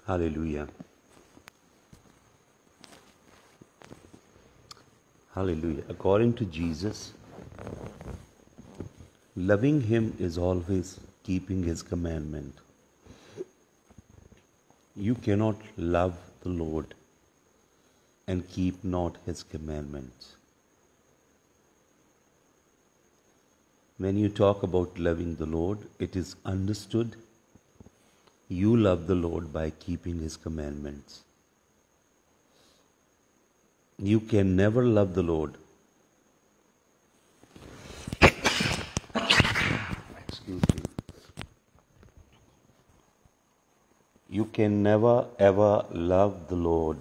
Hallelujah. Hallelujah. According to Jesus, loving Him is always keeping His commandment. You cannot love the Lord and keep not His commandments. When you talk about loving the Lord, it is understood you love the Lord by keeping His commandments. You can never love the Lord. Excuse me. You can never ever love the Lord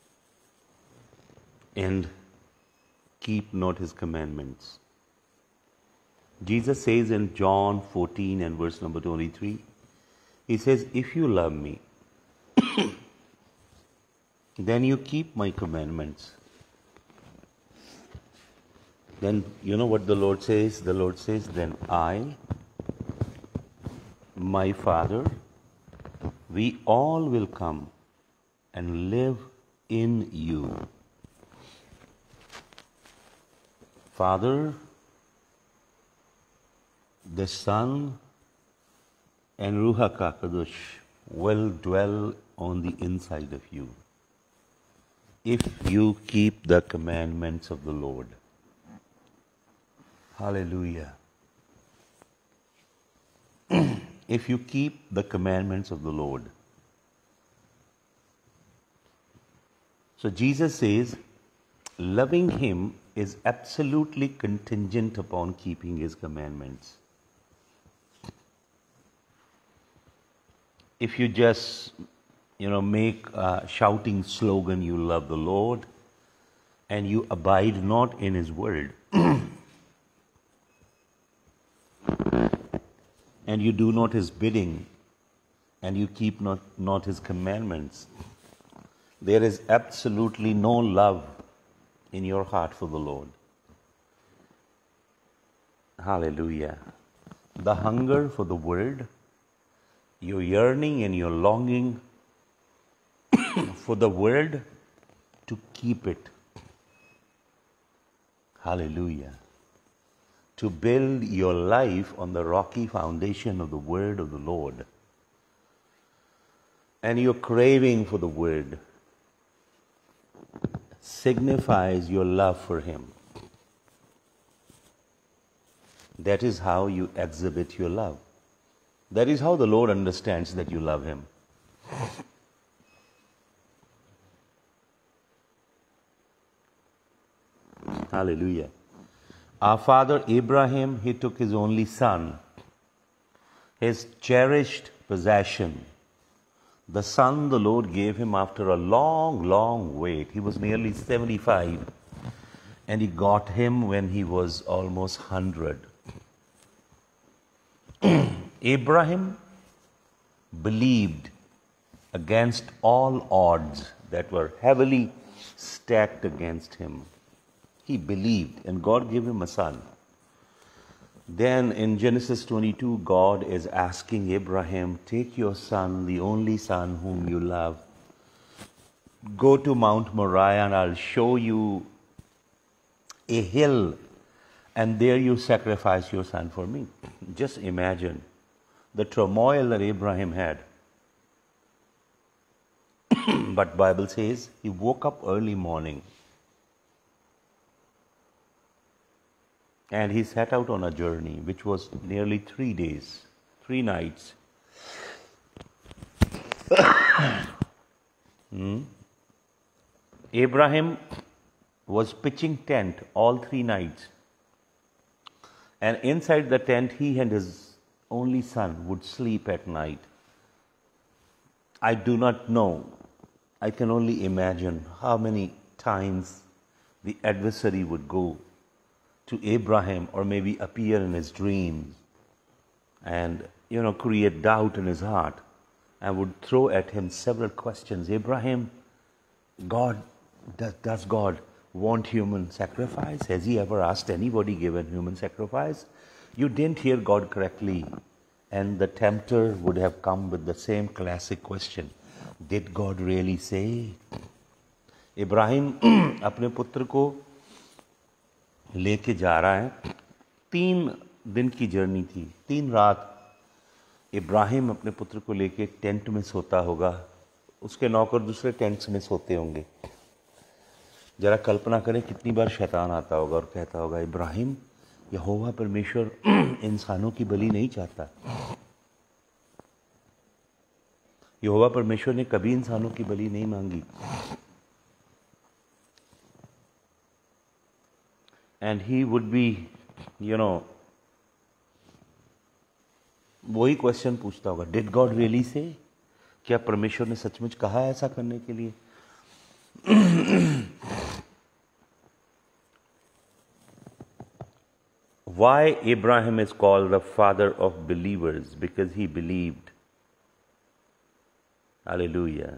and keep not His commandments. Jesus says in John 14 and verse number 23, He says, if you love me, then you keep my commandments. Then you know what the Lord says? The Lord says, then I, my Father, we all will come and live in you. Father, the Son, and Ruach HaKadosh will dwell on the inside of you if you keep the commandments of the Lord. Hallelujah. If you keep the commandments of the Lord. So Jesus says, loving Him is absolutely contingent upon keeping His commandments. If you just, make a shouting slogan, you love the Lord, and you abide not in His word, and you do not His bidding, and you keep not His commandments, there is absolutely no love in your heart for the Lord. Hallelujah. The hunger for the word, your yearning and your longing for the word to keep it. Hallelujah. To build your life on the rocky foundation of the word of the Lord. And your craving for the word signifies your love for Him. That is how you exhibit your love. That is how the Lord understands that you love Him. Hallelujah. Our father Abraham, he took his only son, his cherished possession. The son the Lord gave him after a long, long wait. He was nearly 75, and He got him when he was almost 100. Abraham believed against all odds that were heavily stacked against him. He believed, and God gave him a son. Then in Genesis 22, God is asking Abraham, take your son, the only son whom you love, go to Mount Moriah and I'll show you a hill, and there you sacrifice your son for me. Just imagine the turmoil that Abraham had. But Bible says he woke up early morning and he set out on a journey which was nearly 3 days, 3 nights. Abraham was pitching tent all 3 nights. And inside the tent, he and his only son would sleep at night. I do not know. I can only imagine how many times the adversary would go to Abraham or maybe appear in his dreams and, create doubt in his heart and would throw at him several questions. Abraham, does God want human sacrifice? Has He ever asked anybody given human sacrifice? You didn't hear God correctly. And the tempter would have come with the same classic question. Did God really say? Ibrahim अपने पुत्र को लेके जा रहा है। 3 दिन की journey थी, 3 रात इब्राहिम अपने पुत्र को लेके टेंट में सोता होगा, उसके नौकर दूसरे टेंट्स में सोते होंगे। जरा कल्पना करें कितनी बार शैतान आता होगा और कहता होगा, इब्राहिम, यहोवा परमेश्वर इंसानों की बलि नहीं चाहता। यहोवा परमेश्वर ने कभी इंसानों की बलि नहीं मांगी। एंड ही वुड बी वही क्वेश्चन पूछता होगा, डिड गॉड रियली से? क्या परमेश्वर ने सचमुच कहा है ऐसा करने के लिए? Why Abraham is called the father of believers? Because he believed. Hallelujah.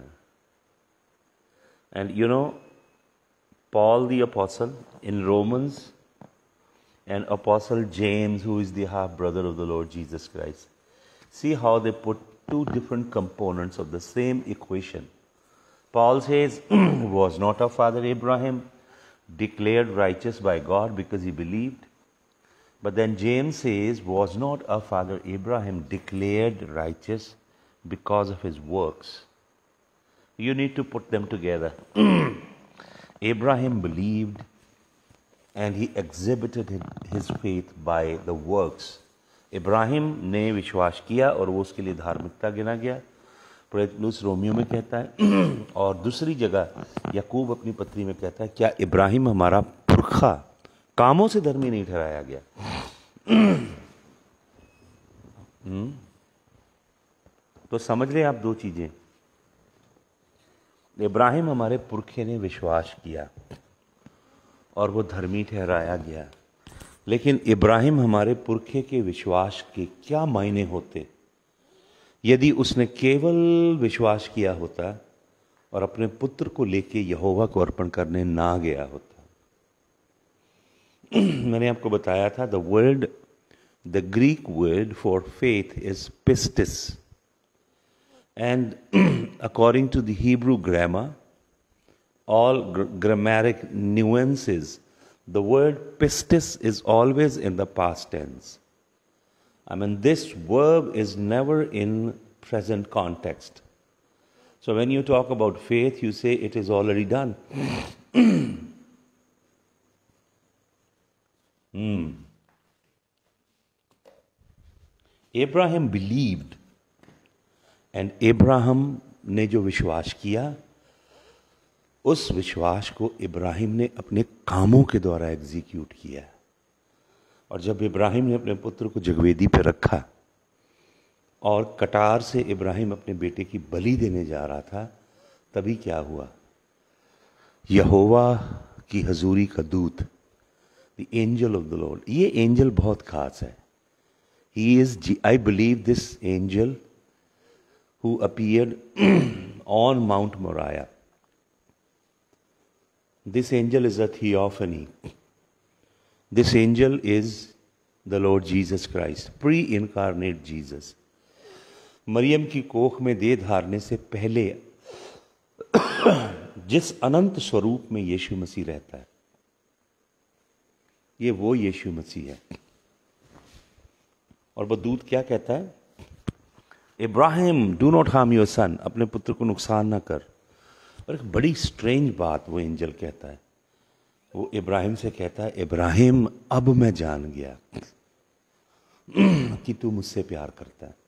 And Paul the apostle in Romans and Apostle James, who is the half brother of the Lord Jesus Christ, see how they put 2 different components of the same equation. Paul says, was not our father Abraham declared righteous by God because he believed? But then James says, was not our father Abraham declared righteous because of his works? You need to put them together. Abraham believed and he exhibited his faith by the works. Ibrahim ने विश्वास किया और वो उसके लिए धार्मिकता गिना गया, पौलुस रोमियो में कहता है। और दूसरी जगह याकूब अपनी पत्री में कहता है, क्या इब्राहिम हमारा पुरखा कामों से धर्मी नहीं ठहराया गया? तो समझ लें आप 2 चीजें। इब्राहिम हमारे पुरखे ने विश्वास किया और वो धर्मी ठहराया गया। लेकिन इब्राहिम हमारे पुरखे के विश्वास के क्या मायने होते यदि उसने केवल विश्वास किया होता और अपने पुत्र को लेके यहोवा को अर्पण करने ना गया होता? मैंने आपको बताया था, the Greek word for faith is pistis, and according to the Hebrew grammar, all grammaric nuances, the word pistis is always in the past tense. I mean, this verb is never in present context. So when you talk about faith, you say it is already done. Abraham believed, and Abraham ने जो विश्वास किया, उस विश्वास को इब्राहिम ने अपने कामों के द्वारा एग्जीक्यूट किया। और जब इब्राहिम ने अपने पुत्र को जगवेदी पर रखा और कटार से इब्राहिम अपने बेटे की बलि देने जा रहा था, तभी क्या हुआ? यहोवा की हजूरी का दूत, the angel of the lord. ये एंजल बहुत खास है। He is, I believe this angel who appeared on Mount Moriah, this angel is a theophany. This angel is the Lord Jesus Christ, pre-incarnate Jesus. मरियम की कोख में देह धारने से पहले जिस अनंत स्वरूप में यीशु मसीह रहता है, ये वो यीशु मसीह है। और वो दूत क्या कहता है? इब्राहिम, do not harm your son, अपने पुत्र को नुकसान ना कर। और एक बड़ी स्ट्रेंज बात वो एंजल कहता है, वो इब्राहिम से कहता है, इब्राहिम, अब मैं जान गया कि तू मुझसे प्यार करता है।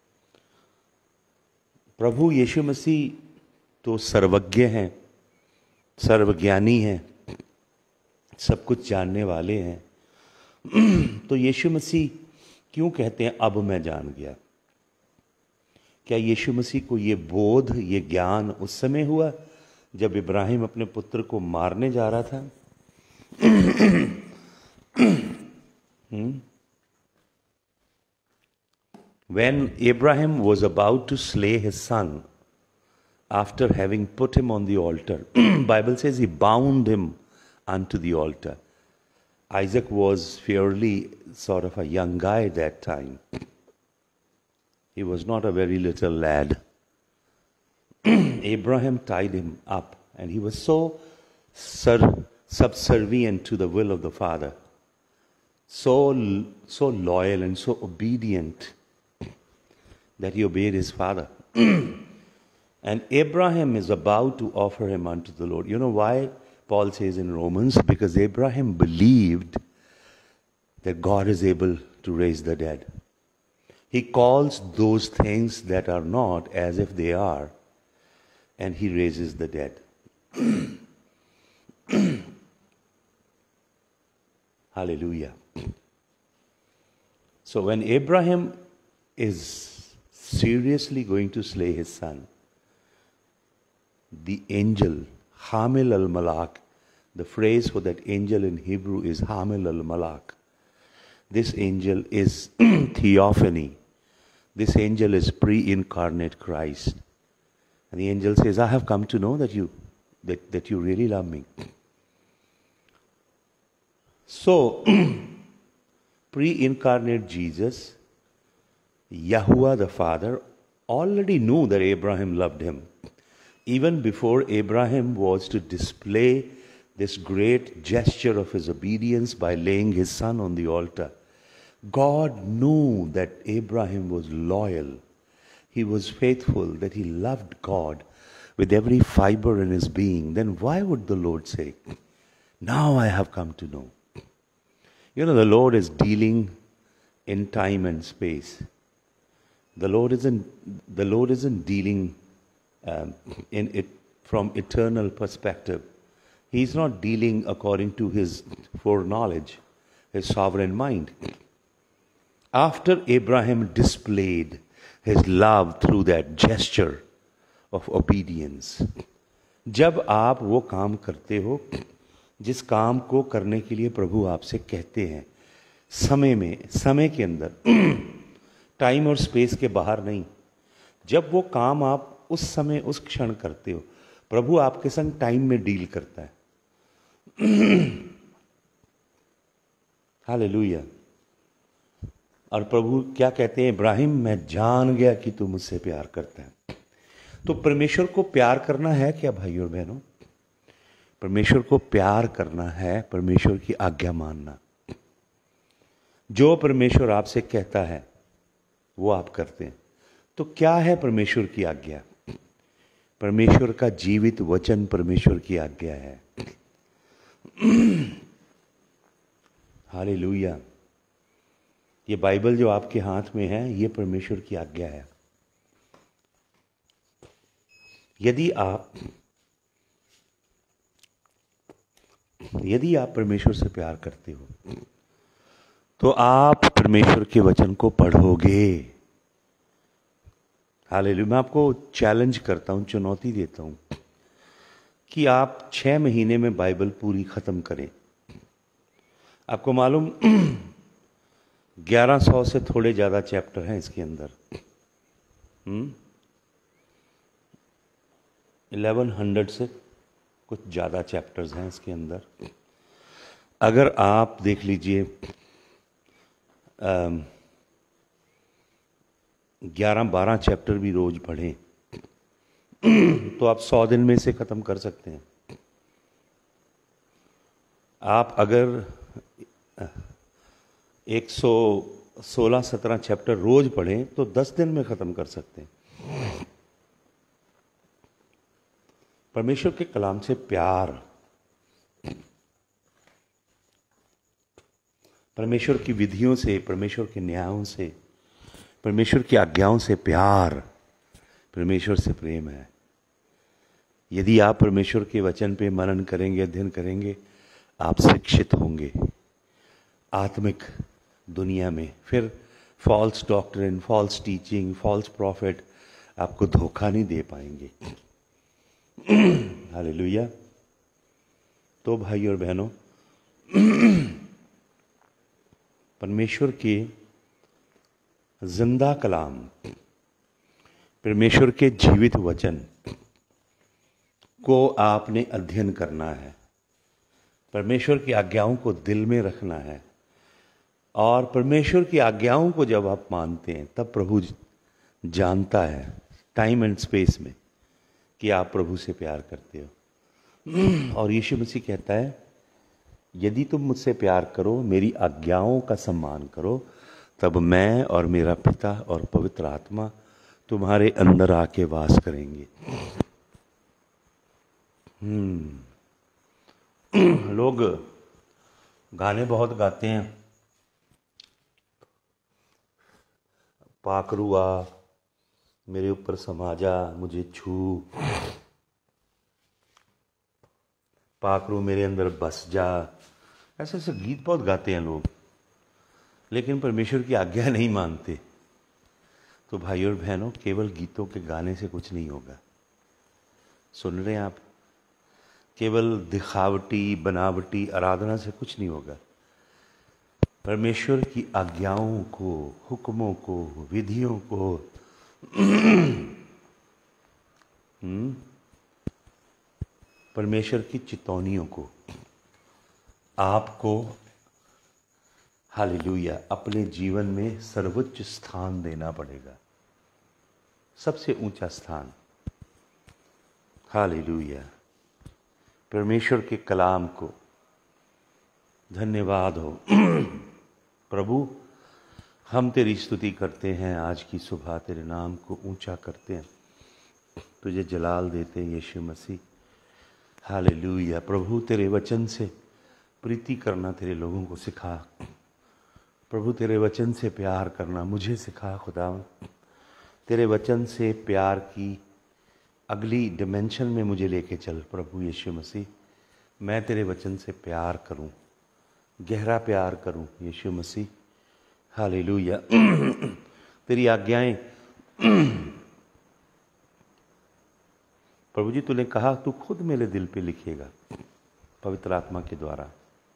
प्रभु यीशु मसीह तो सर्वज्ञ हैं, सर्वज्ञानी हैं, सब कुछ जानने वाले हैं। तो यीशु मसीह क्यों कहते हैं अब मैं जान गया? क्या यीशु मसीह को ये बोध, ये ज्ञान उस समय हुआ जब इब्राहिम अपने पुत्र को मारने जा रहा था? When Abraham was about to slay his son, after having put him on the altar, Bible says he bound him unto the altar. Isaac was fairly sort of a young guy that time. He was not a very little lad. Abraham tied him up, and he was so subservient to the will of the Father, so loyal and so obedient that he obeyed his father. And Abraham is about to offer him unto the Lord. You know why Paul says in Romans? Because Abraham believed that God is able to raise the dead. He calls those things that are not as if they are, and he raises the dead. Hallelujah. So when Abraham is seriously going to slay his son, the angel, Hamil al-Malak, the phrase for that angel in Hebrew is Hamil al-Malak. This angel is theophany. This angel is pre-incarnate Christ. And the angel says, I have come to know that you really love me. So, pre-incarnate Jesus, Yahuwah the Father, already knew that Abraham loved him. Even before Abraham was to display this great gesture of his obedience by laying his son on the altar, God knew that Abraham was loyal. He was faithful, that he loved God with every fiber in his being. Then why would the Lord say, now I have come to know? You know, the Lord is dealing in time and space. The Lord isn't dealing in it from eternal perspective. He's not dealing according to his foreknowledge, his sovereign mind. After Abraham displayed his love through that gesture of obedience, जब आप वो काम करते हो जिस काम को करने के लिए प्रभु आपसे कहते हैं, समय के अंदर, टाइम और स्पेस के बाहर नहीं, जब वो काम आप उस समय उस क्षण करते हो, प्रभु आपके संग टाइम में डील करता है. हालेलुया. और प्रभु क्या कहते हैं? इब्राहिम, मैं जान गया कि तू मुझसे प्यार करता है. तो परमेश्वर को प्यार करना है क्या भाइयों और बहनों? परमेश्वर को प्यार करना है परमेश्वर की आज्ञा मानना. जो परमेश्वर आपसे कहता है वो आप करते हैं. तो क्या है परमेश्वर की आज्ञा? परमेश्वर का जीवित वचन परमेश्वर की आज्ञा है. हालेलुया. ये बाइबल जो आपके हाथ में है, ये परमेश्वर की आज्ञा है. यदि आप परमेश्वर से प्यार करते हो तो आप परमेश्वर के वचन को पढ़ोगे. हालेलुया. मैं आपको चैलेंज करता हूं, चुनौती देता हूं कि आप 6 महीने में बाइबल पूरी खत्म करें. आपको मालूम 1100 से थोड़े ज्यादा चैप्टर हैं इसके अंदर. 1100 से कुछ ज्यादा चैप्टर्स हैं इसके अंदर. अगर आप देख लीजिए 11-12 चैप्टर भी रोज पढ़ें तो आप 100 दिन में से खत्म कर सकते हैं. आप अगर 116-17 चैप्टर रोज पढ़ें तो 10 दिन में खत्म कर सकते हैं. परमेश्वर के कलाम से प्यार, परमेश्वर की विधियों से, परमेश्वर के न्यायों से, परमेश्वर की आज्ञाओं से प्यार, परमेश्वर से प्रेम है. यदि आप परमेश्वर के वचन पे मनन करेंगे, अध्ययन करेंगे, आप शिक्षित होंगे आत्मिक दुनिया में. फिर false doctrine, false teaching, false prophet आपको धोखा नहीं दे पाएंगे. हालेलुया. तो भाई और बहनों, परमेश्वर के जिंदा कलाम, परमेश्वर के जीवित वचन को आपने अध्ययन करना है. परमेश्वर की आज्ञाओं को दिल में रखना है. और परमेश्वर की आज्ञाओं को जब आप मानते हैं तब प्रभु जानता है टाइम एंड स्पेस में कि आप प्रभु से प्यार करते हो। और यीशु मसीह कहता है, यदि तुम मुझसे प्यार करो, मेरी आज्ञाओं का सम्मान करो, तब मैं और मेरा पिता और पवित्र आत्मा तुम्हारे अंदर आके वास करेंगे। लोग गाने बहुत गाते हैं, पाखरू आ, मेरे ऊपर समा जा, मुझे छू, पाखरू मेरे अंदर बस जा, ऐसे ऐसे गीत बहुत गाते हैं लोग, लेकिन परमेश्वर की आज्ञा नहीं मानते। तो भाइयों और बहनों, केवल गीतों के गाने से कुछ नहीं होगा। सुन रहे हैं आप? केवल दिखावटी बनावटी आराधना से कुछ नहीं होगा। परमेश्वर की आज्ञाओं को, हुक्मों को, विधियों को परमेश्वर की चितौनियों को आपको, हालेलुया, अपने जीवन में सर्वोच्च स्थान देना पड़ेगा, सबसे ऊंचा स्थान। हालेलुया, परमेश्वर के कलाम को धन्यवाद हो। प्रभु, हम तेरी स्तुति करते हैं, आज की सुबह तेरे नाम को ऊंचा करते हैं, तुझे जलाल देते हैं यीशु मसीह। हालेलुया। प्रभु, तेरे वचन से प्रीति करना तेरे लोगों को सिखा। प्रभु, तेरे वचन से प्यार करना मुझे सिखा खुदा। तेरे वचन से प्यार की अगली डिमेंशन में मुझे लेके चल प्रभु यीशु मसीह। मैं तेरे वचन से प्यार करूं, गहरा प्यार करूं यीशु मसीह। हालेलुया। तेरी आज्ञाएं प्रभु जी, तूने कहा तू खुद मेरे दिल पे लिखेगा पवित्र आत्मा के द्वारा।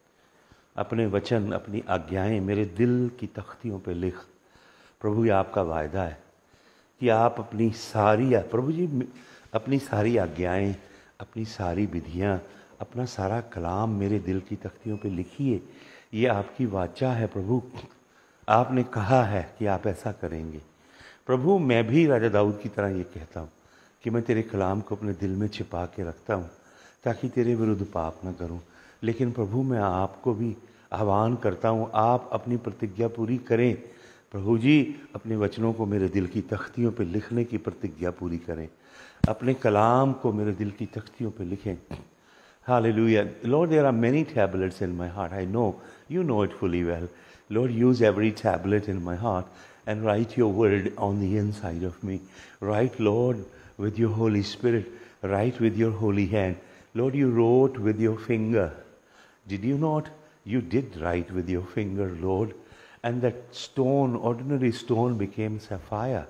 अपने वचन, अपनी आज्ञाएं मेरे दिल की तख्तियों पे लिख। प्रभु, ये आपका वायदा है कि आप अपनी सारी, प्रभु जी, अपनी सारी आज्ञाएं, अपनी सारी विधियां, अपना सारा कलाम मेरे दिल की तख्तियों पे लिखिए। ये आपकी वाचा है प्रभु, आपने कहा है कि आप ऐसा करेंगे। प्रभु, मैं भी राजा दाऊद की तरह ये कहता हूँ कि मैं तेरे कलाम को अपने दिल में छिपा के रखता हूँ ताकि तेरे विरुद्ध पाप ना करूँ। लेकिन प्रभु, मैं आपको भी आह्वान करता हूँ, आप अपनी प्रतिज्ञा पूरी करें। प्रभु जी, अपने वचनों को मेरे दिल की तख्तियों पे लिखने की प्रतिज्ञा पूरी करें। अपने कलाम को मेरे दिल की तख्तियों पे लिखें। Hallelujah. Lord, there are many tablets in my heart. I know, you know it fully well. Lord, use every tablet in my heart and write your word on the inside of me. Write, Lord, with your Holy Spirit. Write with your holy hand. Lord, you wrote with your finger. Did you not? You did write with your finger, Lord. And that stone, ordinary stone, became sapphire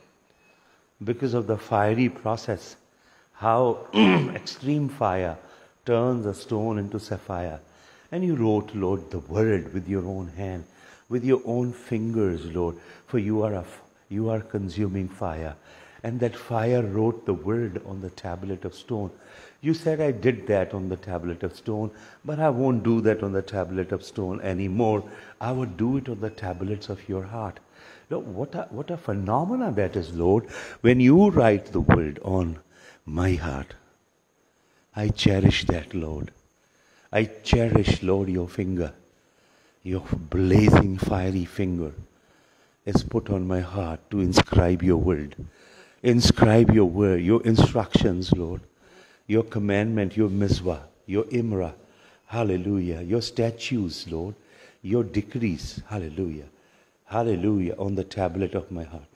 because of the fiery process. How extreme fire turns a stone into sapphire. And you wrote, Lord, the word with your own hand, with your own fingers, Lord, for you are consuming fire. And that fire wrote the word on the tablet of stone. You said, I did that on the tablet of stone, but I won't do that on the tablet of stone anymore. I would do it on the tablets of your heart. Lord, what a phenomena that is, Lord, when you write the word on my heart. I cherish that, Lord. I cherish, Lord, your finger. Your blazing fiery finger is put on my heart to inscribe your word. Inscribe your word, your instructions, Lord. Your commandment, your mizvah, your imra, hallelujah. Your statutes, Lord. Your decrees, hallelujah. Hallelujah, on the tablet of my heart.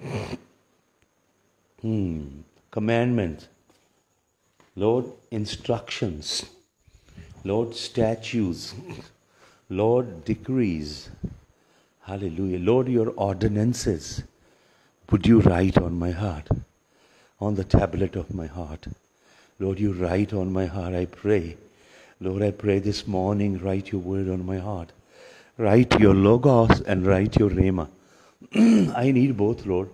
Commandments, Lord, instructions, Lord, statutes, Lord, decrees, hallelujah. Lord, your ordinances, would you write on my heart, on the tablet of my heart. Lord, you write on my heart, I pray. Lord, I pray this morning, write your word on my heart. Write your logos and write your rhema. I need both, Lord.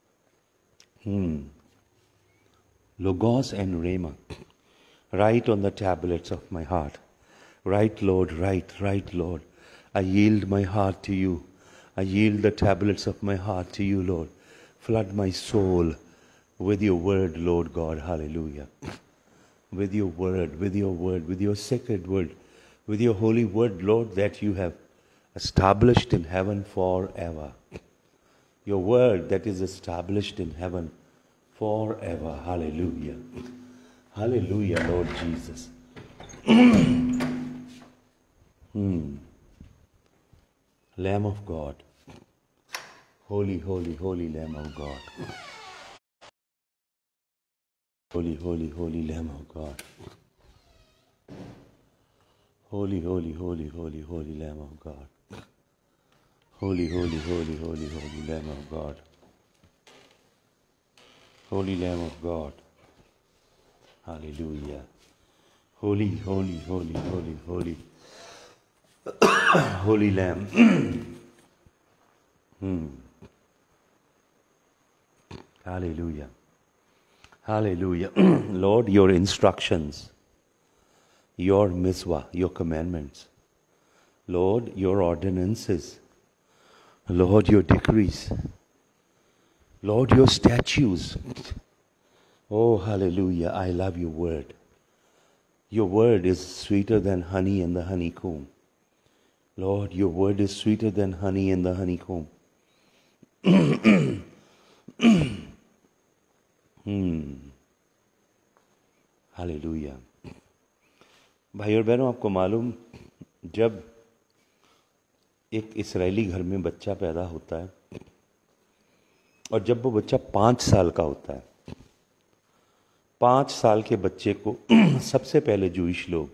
Logos and rhema. Write on the tablets of my heart. Write, Lord, write, Lord. I yield my heart to you. I yield the tablets of my heart to you, Lord. Flood my soul. with your word, Lord God, hallelujah. With your word, with your sacred word, with your holy word, Lord, that you have established in heaven forever. Your word that is established in heaven forever. Hallelujah. Hallelujah, Lord Jesus. Lamb of God. Holy, holy, holy Lamb of God. Holy, holy, holy Lamb of God. Holy, holy, holy, holy, holy Lamb of God. Holy, holy, holy, holy, holy Lamb of God. Holy Lamb of God. Hallelujah. Holy, holy, holy, holy, holy. Holy Lamb. Hallelujah. Hallelujah. Lord, your instructions, your miswa, your commandments, Lord, your ordinances, Lord, your decrees, Lord, your statutes. Oh, hallelujah. I love your word. Your word is sweeter than honey in the honeycomb. Lord, your word is sweeter than honey in the honeycomb. Hallelujah. भाई और बहनों, आपको मालूम, जब एक इस्राएली घर में बच्चा पैदा होता है और जब वो बच्चा 5 साल का होता है, 5 साल के बच्चे को सबसे पहले जूइश लोग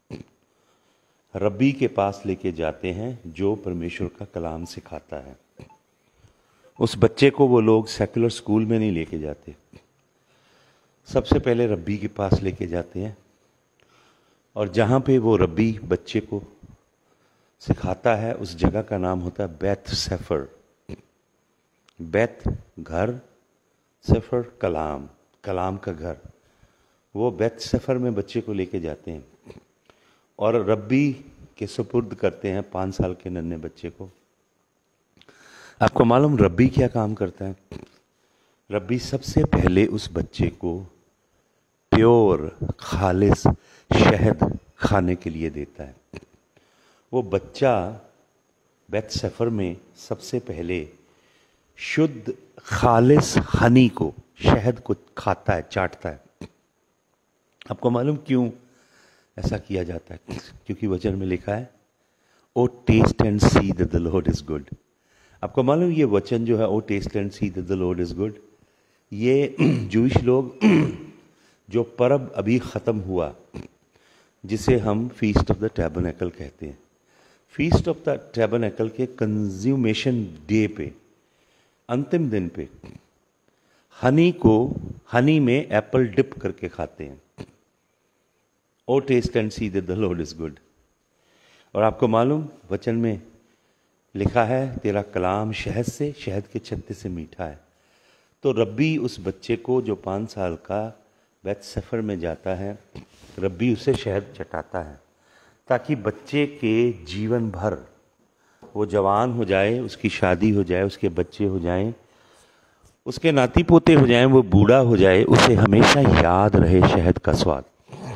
रब्बी के पास लेके जाते हैं जो परमेश्वर का कलाम सिखाता है। उस बच्चे को वो लोग सेकुलर स्कूल में नहीं लेके जाते, सबसे पहले रब्बी के पास लेके जाते हैं और जहाँ पे वो रब्बी बच्चे को सिखाता है उस जगह का नाम होता है बैत सेफर। बैत घर, सेफर कलाम, कलाम का घर। वो बैत सेफर में बच्चे को लेके जाते हैं और रब्बी के सुपुर्द करते हैं 5 साल के नन्हे बच्चे को। आपको मालूम रब्बी क्या काम करता है? रब्बी सबसे पहले उस बच्चे को प्योर खालिस शहद खाने के लिए देता है। वो बच्चा बैत सेफर में सबसे पहले शुद्ध खालिस हनी को, शहद को खाता है, चाटता है। आपको मालूम क्यों ऐसा किया जाता है? क्योंकि वचन में लिखा है, O taste and see that the lord is good. आपको मालूम ये वचन जो है, O taste and see that the lord is good, ये जूइश लोग जो पर्व अभी ख़त्म हुआ जिसे हम फीस्ट ऑफ द टैबरनेकल कहते हैं, फीस्ट ऑफ द टैबरनेकल के कंज्यूमेशन डे पे, अंतिम दिन पे हनी को, हनी में एप्पल डिप करके खाते हैं। O taste and see that the lord is good. और आपको मालूम वचन में लिखा है, तेरा कलाम शहद से, शहद के छत्ते से मीठा है। तो रब्बी उस बच्चे को जो 5 साल का बैत सफ़र में जाता है, रब्बी उसे शहद चटाता है ताकि बच्चे के जीवन भर वो जवान हो जाए, उसकी शादी हो जाए, उसके बच्चे हो जाएं, उसके नाती पोते हो जाएं, वो बूढ़ा हो जाए, उसे हमेशा याद रहे शहद का स्वाद।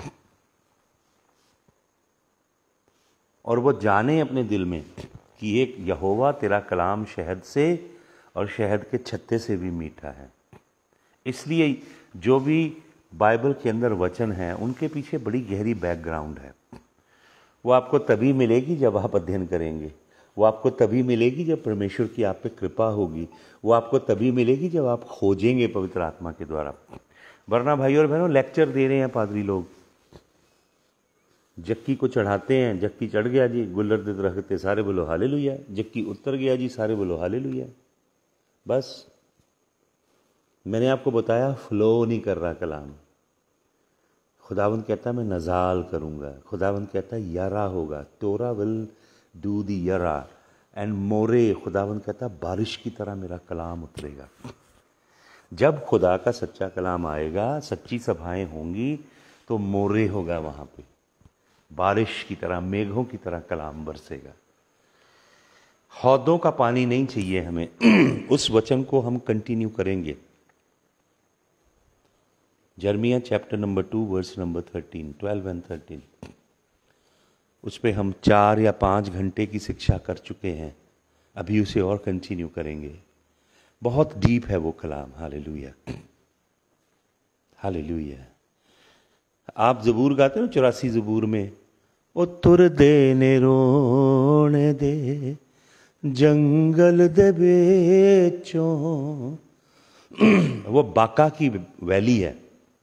और वो जाने अपने दिल में कि एक यहोवा तेरा कलाम शहद से और शहद के छत्ते से भी मीठा है। इसलिए जो भी बाइबल के अंदर वचन हैं उनके पीछे बड़ी गहरी बैकग्राउंड है। वो आपको तभी मिलेगी जब आप अध्ययन करेंगे, वो आपको तभी मिलेगी जब परमेश्वर की आप पे कृपा होगी, वो आपको तभी मिलेगी जब आप खोजेंगे पवित्र आत्मा के द्वारा। वरना भाई और बहनों, लेक्चर दे रहे हैं पादरी लोग, जक्की को चढ़ाते हैं, जक्की चढ़ गया जी, गुल्लर दे रखते, सारे बोलो हालेलुया। जक्की उतर गया जी, सारे बोलो हालेलुया। बस मैंने आपको बताया, फ्लो नहीं कर रहा कलाम। खुदावंद कहता है मैं नजाल करूंगा, खुदावंद कहता है यरा होगा, तोरा विल डू दी यरा एंड मोरे। खुदावंद कहता है बारिश की तरह मेरा कलाम उतरेगा। जब खुदा का सच्चा कलाम आएगा, सच्ची सभाएं होंगी, तो मोरे होगा, वहां पे बारिश की तरह, मेघों की तरह कलाम बरसेगा। हौदों का पानी नहीं चाहिए हमें। उस वचन को हम कंटिन्यू करेंगे। Jeremiah chapter number 2 verse number 13, 12 and 13। उस पर हम 4 या 5 घंटे की शिक्षा कर चुके हैं, अभी उसे और कंटिन्यू करेंगे। बहुत डीप है वो कलाम। Hallelujah, hallelujah. आप ज़बूर गाते हो 84 ज़बूर में, ओ तुर दे ने रोने दे जंगल दे बेचों। वो बाका की वैली है,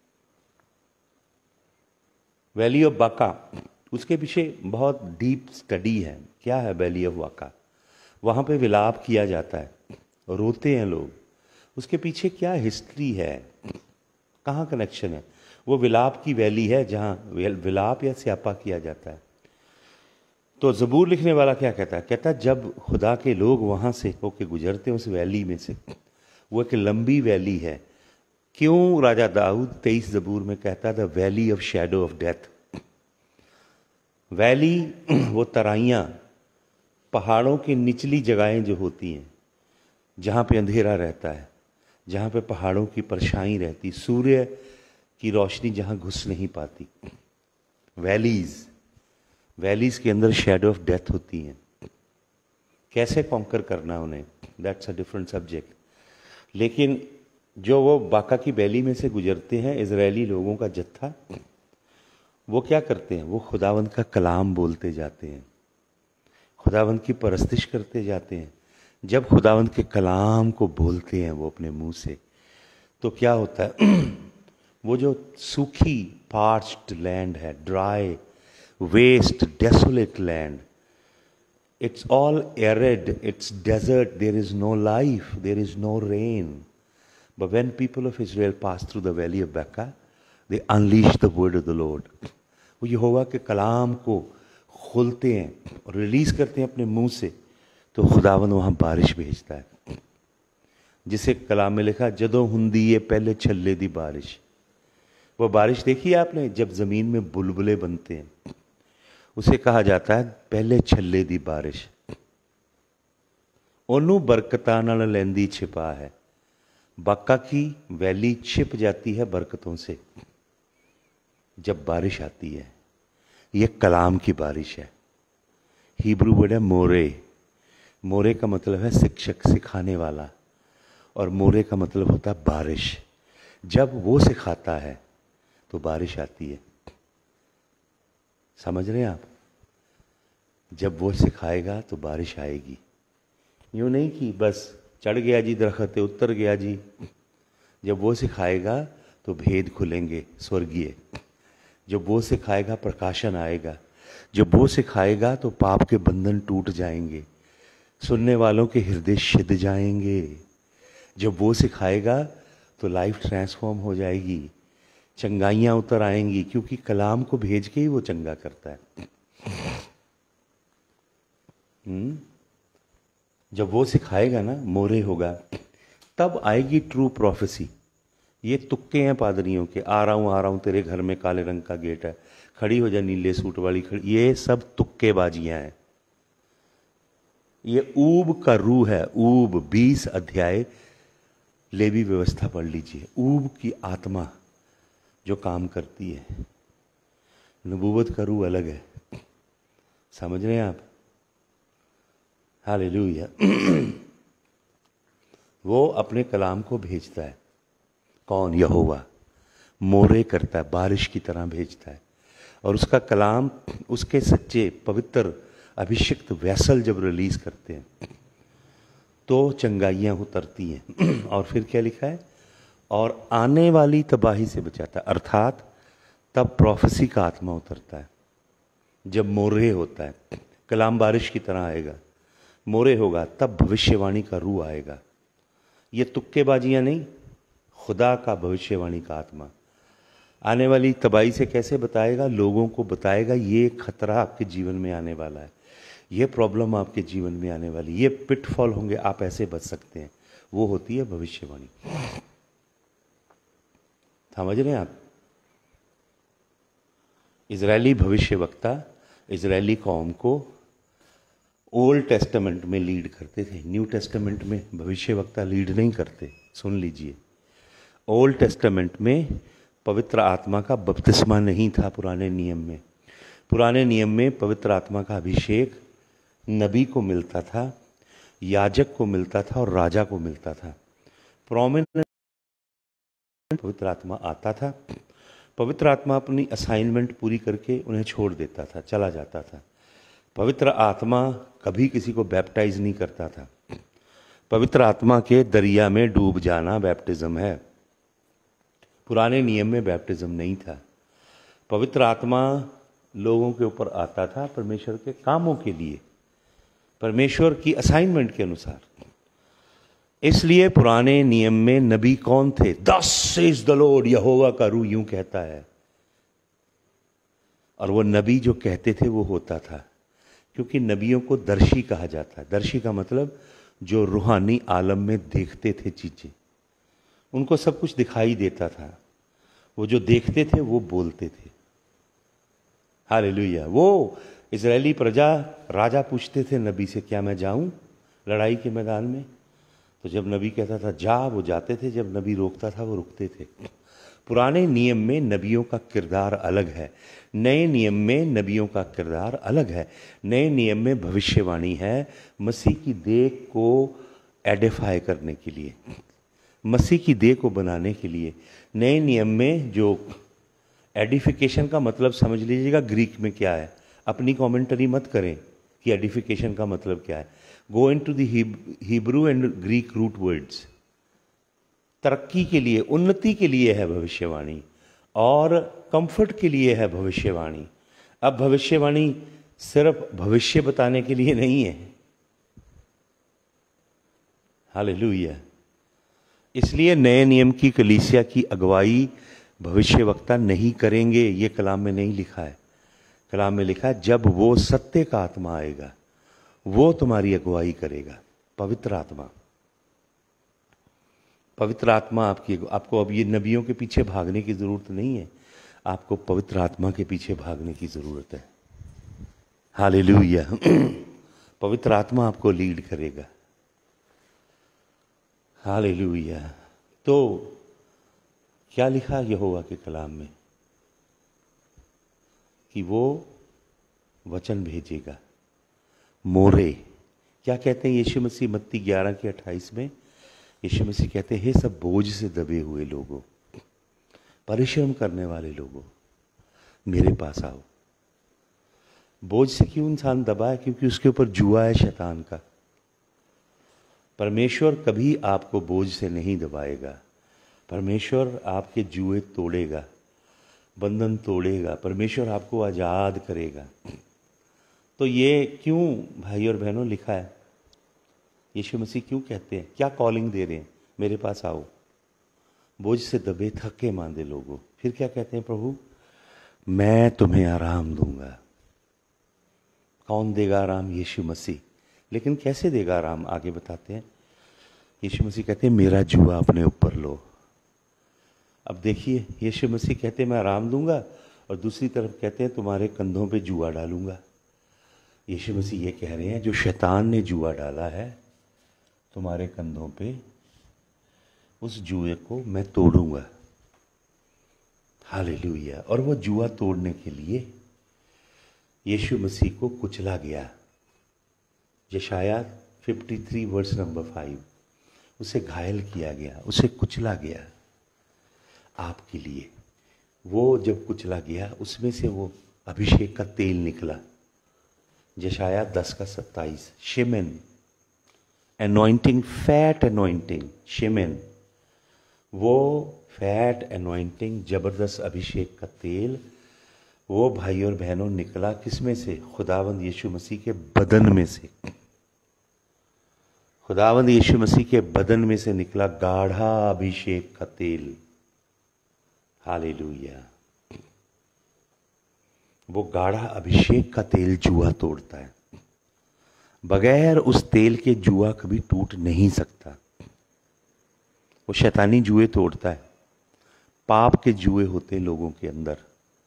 वैली ऑफ बाका। उसके पीछे बहुत डीप स्टडी है। क्या है वैली ऑफ बाका? वहाँ पे विलाप किया जाता है, रोते हैं लोग। उसके पीछे क्या हिस्ट्री है, कहाँ कनेक्शन है? वो विलाप की वैली है जहाँ विलाप या स्यापा किया जाता है। तो ज़बूर लिखने वाला क्या कहता है? कहता है जब खुदा के लोग वहाँ से होके गुजरते हैं उस वैली में से, वो एक लंबी वैली है। क्यों राजा दाऊद 23 ज़बूर में कहता है the valley of shadow of death. Valley वो तराइयाँ, पहाड़ों की निचली जगहें जो होती हैं, जहाँ पे अंधेरा रहता है, जहाँ पे पहाड़ों की परछाई रहती, सूर्य की रोशनी जहाँ घुस नहीं पाती। वैलीज़ के अंदर शैडो ऑफ डेथ होती हैं। कैसे कॉन्कर करना उन्हें, दैट्स अ डिफरेंट सब्जेक्ट। लेकिन जो वो बाका की वैली में से गुजरते हैं इजरायली लोगों का जत्था, वो क्या करते हैं? वो खुदावंद का कलाम बोलते जाते हैं, खुदावंद की परस्तिश करते जाते हैं। जब खुदावंद के कलाम को बोलते हैं वो अपने मुंह से, तो क्या होता है? वो जो सूखी पार्च्ड लैंड है, dry waste desolate land, it's all arid, it's desert, there is no life, there is no rain. But when people of Israel pass through the valley of Baca, they unleash the word of the Lord. वो यहोवा के कलाम को खोलते हैं और release करते हैं अपने मुंह से, तो खुदावन वहाँ बारिश भेजता है। जिसे कलाम में लिखा, जदों हुंदी ये पहले छल्ले दी बारिश। वो बारिश देखी आपने, जब जमीन में बुलबुले बनते हैं, उसे कहा जाता है पहले छल्ले दी बारिश। ओनू बरकतां नाल लैंदी छिपा है। बाका की वैली छिप जाती है बरकतों से जब बारिश आती है। ये कलाम की बारिश है। हिब्रू वर्ड है मोरे। मोरे का मतलब है शिक्षक, सिखाने वाला, और मोरे का मतलब होता है बारिश। जब वो सिखाता है तो बारिश आती है। समझ रहे हैं आप? जब वो सिखाएगा तो बारिश आएगी। यूँ नहीं कि बस चढ़ गया जी दरख्त, उतर गया जी। जब वो सिखाएगा तो भेद खुलेंगे स्वर्गीय। जब वो सिखाएगा प्रकाशन आएगा। जब वो सिखाएगा तो पाप के बंधन टूट जाएंगे, सुनने वालों के हृदय सिध जाएंगे। जब वो सिखाएगा तो लाइफ ट्रांसफॉर्म हो जाएगी, चंगाइयाँ उतर आएंगी, क्योंकि कलाम को भेज के ही वो चंगा करता है। जब वो सिखाएगा ना, मोरे होगा, तब आएगी ट्रू प्रोफेसी। ये तुक्के हैं पादरियों के, आ रहा हूँ तेरे घर में काले रंग का गेट है, खड़ी हो जा नीले सूट वाली खड़ी, ये सब तुक्केबाजियां हैं। ये ऊब का रूह है। ऊब 20 अध्याय लेवी व्यवस्था पढ़ लीजिए। ऊब की आत्मा जो काम करती है। नबूवत का रूह अलग है। समझ रहे हैं आप? हालेलुया। वो अपने कलाम को भेजता है। कौन? यहोवा। मोरे करता है, बारिश की तरह भेजता है। और उसका कलाम उसके सच्चे पवित्र अभिषिक्त वैसल जब रिलीज करते हैं तो चंगाइयाँ उतरती हैं। और फिर क्या लिखा है? और आने वाली तबाही से बचाता है। अर्थात तब प्रोफेसी का आत्मा उतरता है जब मोरे होता है। कलाम बारिश की तरह आएगा, मोरे होगा, तब भविष्यवाणी का रूह आएगा। ये तुक्केबाजियां नहीं, खुदा का भविष्यवाणी का आत्मा आने वाली तबाही से कैसे बताएगा? लोगों को बताएगा ये खतरा आपके जीवन में आने वाला है, ये प्रॉब्लम आपके जीवन में आने वाली, ये पिटफॉल होंगे, आप ऐसे बच सकते हैं। वो होती है भविष्यवाणी। समझ रहे हैं आप? इजरायली भविष्यवक्ता इजरायली कौम को ओल्ड टेस्टामेंट में लीड करते थे, न्यू टेस्टामेंट में भविष्यवक्ता लीड नहीं करते। सुन लीजिए, ओल्ड टेस्टामेंट में पवित्र आत्मा का बपतिस्मा नहीं था पुराने नियम में। पुराने नियम में पवित्र आत्मा का अभिषेक नबी को मिलता था, याजक को मिलता था और राजा को मिलता था। प्रोमिनेंट पवित्र आत्मा आता था, पवित्र आत्मा अपनी असाइनमेंट पूरी करके उन्हें छोड़ देता था, चला जाता था। पवित्र आत्मा कभी किसी को बैप्टाइज नहीं करता था। पवित्र आत्मा के दरिया में डूब जाना बैप्टिज्म है। पुराने नियम में बैप्टिज्म नहीं था। पवित्र आत्मा लोगों के ऊपर आता था परमेश्वर के कामों के लिए, परमेश्वर की असाइनमेंट के अनुसार। इसलिए पुराने नियम में नबी कौन थे? दस सेज द लॉर्ड, यहोवा का रूह यूं कहता है। और वो नबी जो कहते थे वो होता था, क्योंकि नबियों को दर्शी कहा जाता है। दर्शी का मतलब जो रूहानी आलम में देखते थे चीजें, उनको सब कुछ दिखाई देता था। वो जो देखते थे वो बोलते थे। हालेलुया। वो इजरायली प्रजा, राजा पूछते थे नबी से, क्या मैं जाऊं लड़ाई के मैदान में? तो जब नबी कहता था जा, वो जाते थे। जब नबी रोकता था वो रुकते थे। पुराने नियम में नबियों का किरदार अलग है, नए नियम में नबियों का किरदार अलग है। नए नियम में भविष्यवाणी है मसीह की देह को एडिफाई करने के लिए, मसीह की देह को बनाने के लिए। नए नियम में जो एडिफिकेशन का मतलब समझ लीजिएगा ग्रीक में क्या है। अपनी कमेंटरी मत करें कि एडिफिकेशन का मतलब क्या है। Go into the Hebrew and Greek root words. तरक्की के लिए, उन्नति के लिए है भविष्यवाणी, और कंफर्ट के लिए है भविष्यवाणी। अब भविष्यवाणी सिर्फ भविष्य बताने के लिए नहीं है। हालेलुया। इसलिए नए नियम की कलीसिया की अगुवाई भविष्यवक्ता नहीं करेंगे। ये कलाम में नहीं लिखा है। कलाम में लिखा है जब वो सत्य का आत्मा आएगा वो तुम्हारी अगुवाई करेगा। पवित्र आत्मा, पवित्र आत्मा आपको अब ये नबियों के पीछे भागने की जरूरत नहीं है, आपको पवित्र आत्मा के पीछे भागने की जरूरत है। हालेलुया। पवित्र आत्मा आपको लीड करेगा। हालेलुया। तो क्या लिखा यहोवा के कलाम में? कि वो वचन भेजेगा। मोरे क्या कहते हैं यीशु मसीह मत्ती 11:28 में? यीशु मसीह कहते हैं हे सब बोझ से दबे हुए लोगों, परिश्रम करने वाले लोगों, मेरे पास आओ। बोझ से क्यों इंसान दबा है? क्योंकि उसके ऊपर जुआ है शैतान का। परमेश्वर कभी आपको बोझ से नहीं दबाएगा। परमेश्वर आपके जुए तोड़ेगा, बंधन तोड़ेगा। परमेश्वर आपको आजाद करेगा। तो ये क्यों भाई और बहनों लिखा है? यीशु मसीह क्यों कहते हैं, क्या कॉलिंग दे रहे हैं? मेरे पास आओ बोझ से दबे थके मांदे लोगों। फिर क्या कहते हैं प्रभु? मैं तुम्हें आराम दूंगा। कौन देगा आराम? यीशु मसीह। लेकिन कैसे देगा आराम? आगे बताते हैं। यीशु मसीह कहते हैं मेरा जुआ अपने ऊपर लो। अब देखिए, यीशु मसीह कहते हैं मैं आराम दूंगा, और दूसरी तरफ कहते हैं तुम्हारे कंधों पे जुआ डालूंगा। यीशु मसीह ये कह रहे हैं जो शैतान ने जुआ डाला है तुम्हारे कंधों पे, उस जुए को मैं तोड़ूंगा। हालेलुया। और वो जुआ तोड़ने के लिए यीशु मसीह को कुचला गया। यशाया 53 वर्स नंबर 5, उसे घायल किया गया, उसे कुचला गया आपके लिए। वो जब कुचला गया उसमें से वो अभिषेक का तेल निकला। यशाया 10:27, शिमेन एनॉइंटिंग, फैट एनॉइंटिंग, शिमेन, वो फैट एनॉइंटिंग, जबरदस्त अभिषेक का तेल, वो भाई और बहनों निकला किसमें से? खुदावंद यीशु मसीह के बदन में से। खुदावंद यीशु मसीह के बदन में से निकला गाढ़ा अभिषेक का तेल। हालेलुया। वो गाढ़ा अभिषेक का तेल जुआ तोड़ता है। बगैर उस तेल के जुआ कभी टूट नहीं सकता। वो शैतानी जुए तोड़ता है। पाप के जुए होते लोगों के अंदर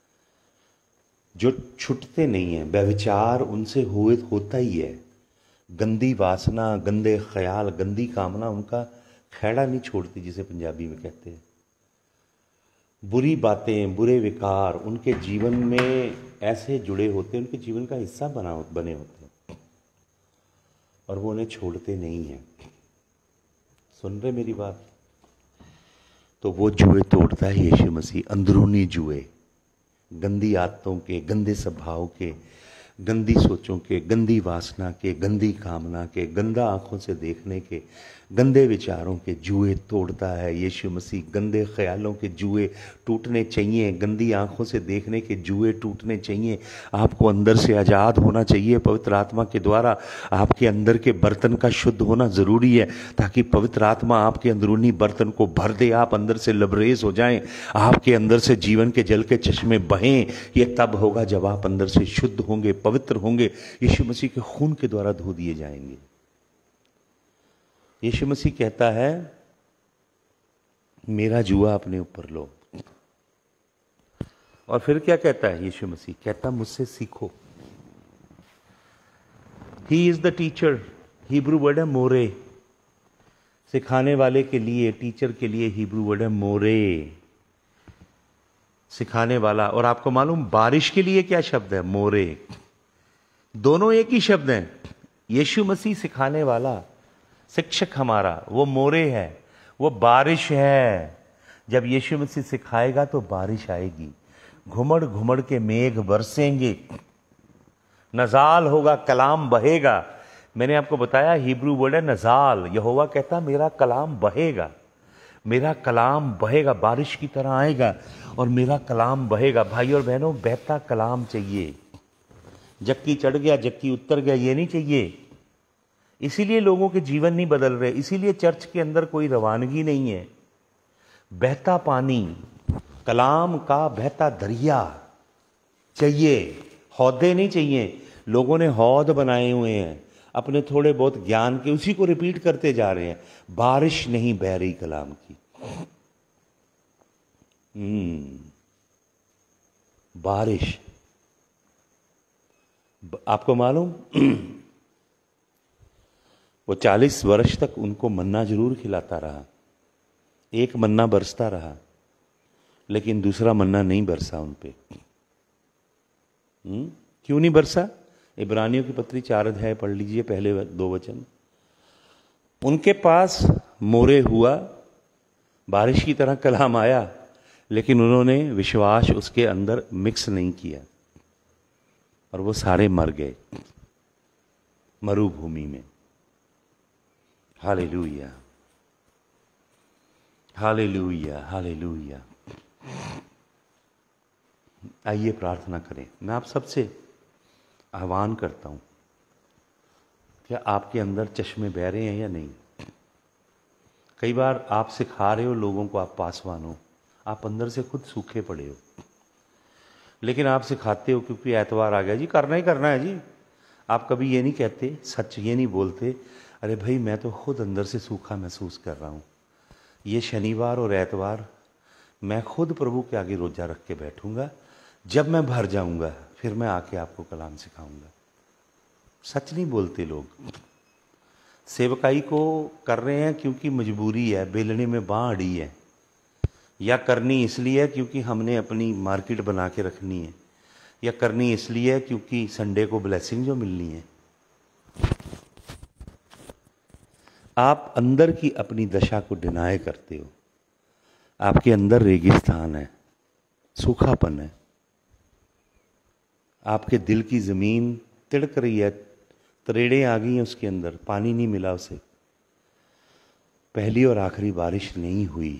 जो छूटते नहीं हैं। व्यभिचार उनसे होता ही है। गंदी वासना, गंदे ख्याल, गंदी कामना उनका खैड़ा नहीं छोड़ती, जिसे पंजाबी में कहते हैं। बुरी बातें, बुरे विकार उनके जीवन में ऐसे जुड़े होते हैं, उनके जीवन का हिस्सा बने होते हैं और वो उन्हें छोड़ते नहीं हैं। सुन रहे मेरी बात? तो वो जुए तोड़ता है यीशु मसीह, अंदरूनी जुए, गंदी आदतों के, गंदे स्वभाव के, गंदी सोचों के, गंदी वासना के, गंदी कामना के, गंदा आंखों से देखने के, गंदे विचारों के जुए तोड़ता है यीशु मसीह। गंदे ख्यालों के जुए टूटने चाहिए, गंदी आंखों से देखने के जुए टूटने चाहिए। आपको अंदर से आज़ाद होना चाहिए पवित्र आत्मा के द्वारा। आपके अंदर के बर्तन का शुद्ध होना ज़रूरी है ताकि पवित्र आत्मा आपके अंदरूनी बर्तन को भर दे, आप अंदर से लबरेज हो जाएं, आपके अंदर से जीवन के जल के चश्मे बहें। ये तब होगा जब आप अंदर से शुद्ध होंगे, पवित्र होंगे, यीशु मसीह के खून के द्वारा धो दिए जाएंगे। यीशु मसीह कहता है मेरा जुआ अपने ऊपर लो। और फिर क्या कहता है यीशु मसीह? कहता मुझसे सीखो। He is the teacher. Hebrew word है मोरे। सिखाने वाले के लिए, टीचर के लिए हिब्रू वर्ड है मोरे, सिखाने वाला। और आपको मालूम बारिश के लिए क्या शब्द है? मोरे। दोनों एक ही शब्द हैं। यीशु मसीह सिखाने वाला, शिक्षक हमारा, वो मोरे है, वो बारिश है। जब यीशु मसीह सिखाएगा तो बारिश आएगी, घुमड़ घुमड़ के मेघ बरसेंगे, नजाल होगा, कलाम बहेगा। मैंने आपको बताया हिब्रू वर्ड है नजाल। यहोवा कहता मेरा कलाम बहेगा, मेरा कलाम बहेगा, बारिश की तरह आएगा और मेरा कलाम बहेगा। भाई और बहनों, बहता कलाम चाहिए। जक्की चढ़ गया, जक्की उतर गया, ये नहीं चाहिए। इसीलिए लोगों के जीवन नहीं बदल रहे, इसीलिए चर्च के अंदर कोई रवानगी नहीं है। बहता पानी, कलाम का बहता दरिया चाहिए, हौदे नहीं चाहिए। लोगों ने हौद बनाए हुए हैं अपने थोड़े बहुत ज्ञान के, उसी को रिपीट करते जा रहे हैं। बारिश नहीं बह रही कलाम की। बारिश। आपको मालूम वो 40 वर्ष तक उनको मन्ना जरूर खिलाता रहा। एक मन्ना बरसता रहा लेकिन दूसरा मन्ना नहीं बरसा उन पे। क्यों नहीं बरसा? इब्रानियों की पत्री 4 अध्याय पढ़ लीजिए, पहले 2 वचन। उनके पास मोरे हुआ, बारिश की तरह कलाम आया, लेकिन उन्होंने विश्वास उसके अंदर मिक्स नहीं किया और वो सारे मर गए मरुभूमि में। Hallelujah, hallelujah, hallelujah. आइए प्रार्थना करें। मैं आप सबसे आह्वान करता हूं, क्या आपके अंदर चश्मे बह रहे हैं या नहीं? कई बार आप सिखा रहे हो लोगों को, आप पासवान हो, आप अंदर से खुद सूखे पड़े हो, लेकिन आप सिखाते हो क्योंकि एतवार आ गया जी, करना ही करना है जी। आप कभी ये नहीं कहते, सच ये नहीं बोलते, अरे भाई मैं तो खुद अंदर से सूखा महसूस कर रहा हूँ, ये शनिवार और एतवार मैं खुद प्रभु के आगे रोजा रख के बैठूंगा, जब मैं भर जाऊंगा फिर मैं आके आपको कलाम सिखाऊंगा। सच नहीं बोलते लोग। सेवकाई को कर रहे हैं क्योंकि मजबूरी है, बेलने में बाँह अड़ी है, या करनी इसलिए है क्योंकि हमने अपनी मार्केट बना के रखनी है, या करनी इसलिए है क्योंकि संडे को ब्लेसिंग जो मिलनी है। आप अंदर की अपनी दशा को डिनाय करते हो। आपके अंदर रेगिस्तान है, सूखापन है, आपके दिल की ज़मीन तिड़क रही है, तरेड़ें आ गई हैं उसके अंदर, पानी नहीं मिला उसे, पहली और आखिरी बारिश नहीं हुई।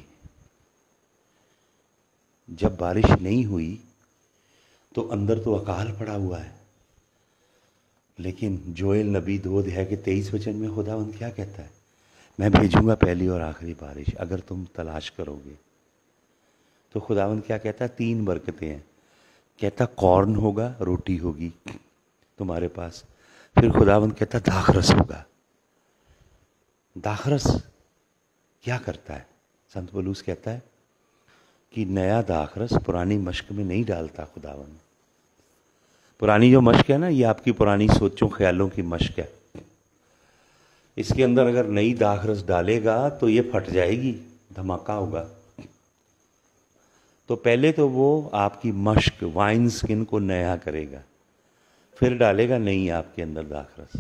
जब बारिश नहीं हुई तो अंदर तो अकाल पड़ा हुआ है, लेकिन जोएल नबी 2 अध्याय के 23 वचन में खुदावंद क्या कहता है? मैं भेजूंगा पहली और आखिरी बारिश अगर तुम तलाश करोगे। तो खुदावंद क्या कहता है? 3 बरकतें हैं। कहता कॉर्न होगा, रोटी होगी तुम्हारे पास। फिर खुदावंद कहता दाखरस होगा। दाखरस क्या करता है? संत पौलुस कहता है कि नया दाखरस पुरानी मश्क में नहीं डालता खुदावंद। पुरानी जो मश्क है ना, ये आपकी पुरानी सोचों ख्यालों की मश्क है। इसके अंदर अगर नई दाखरस डालेगा तो ये फट जाएगी, धमाका होगा। तो पहले तो वो आपकी मश्क वाइन स्किन को नया करेगा, फिर डालेगा नई आपके अंदर दाखरस।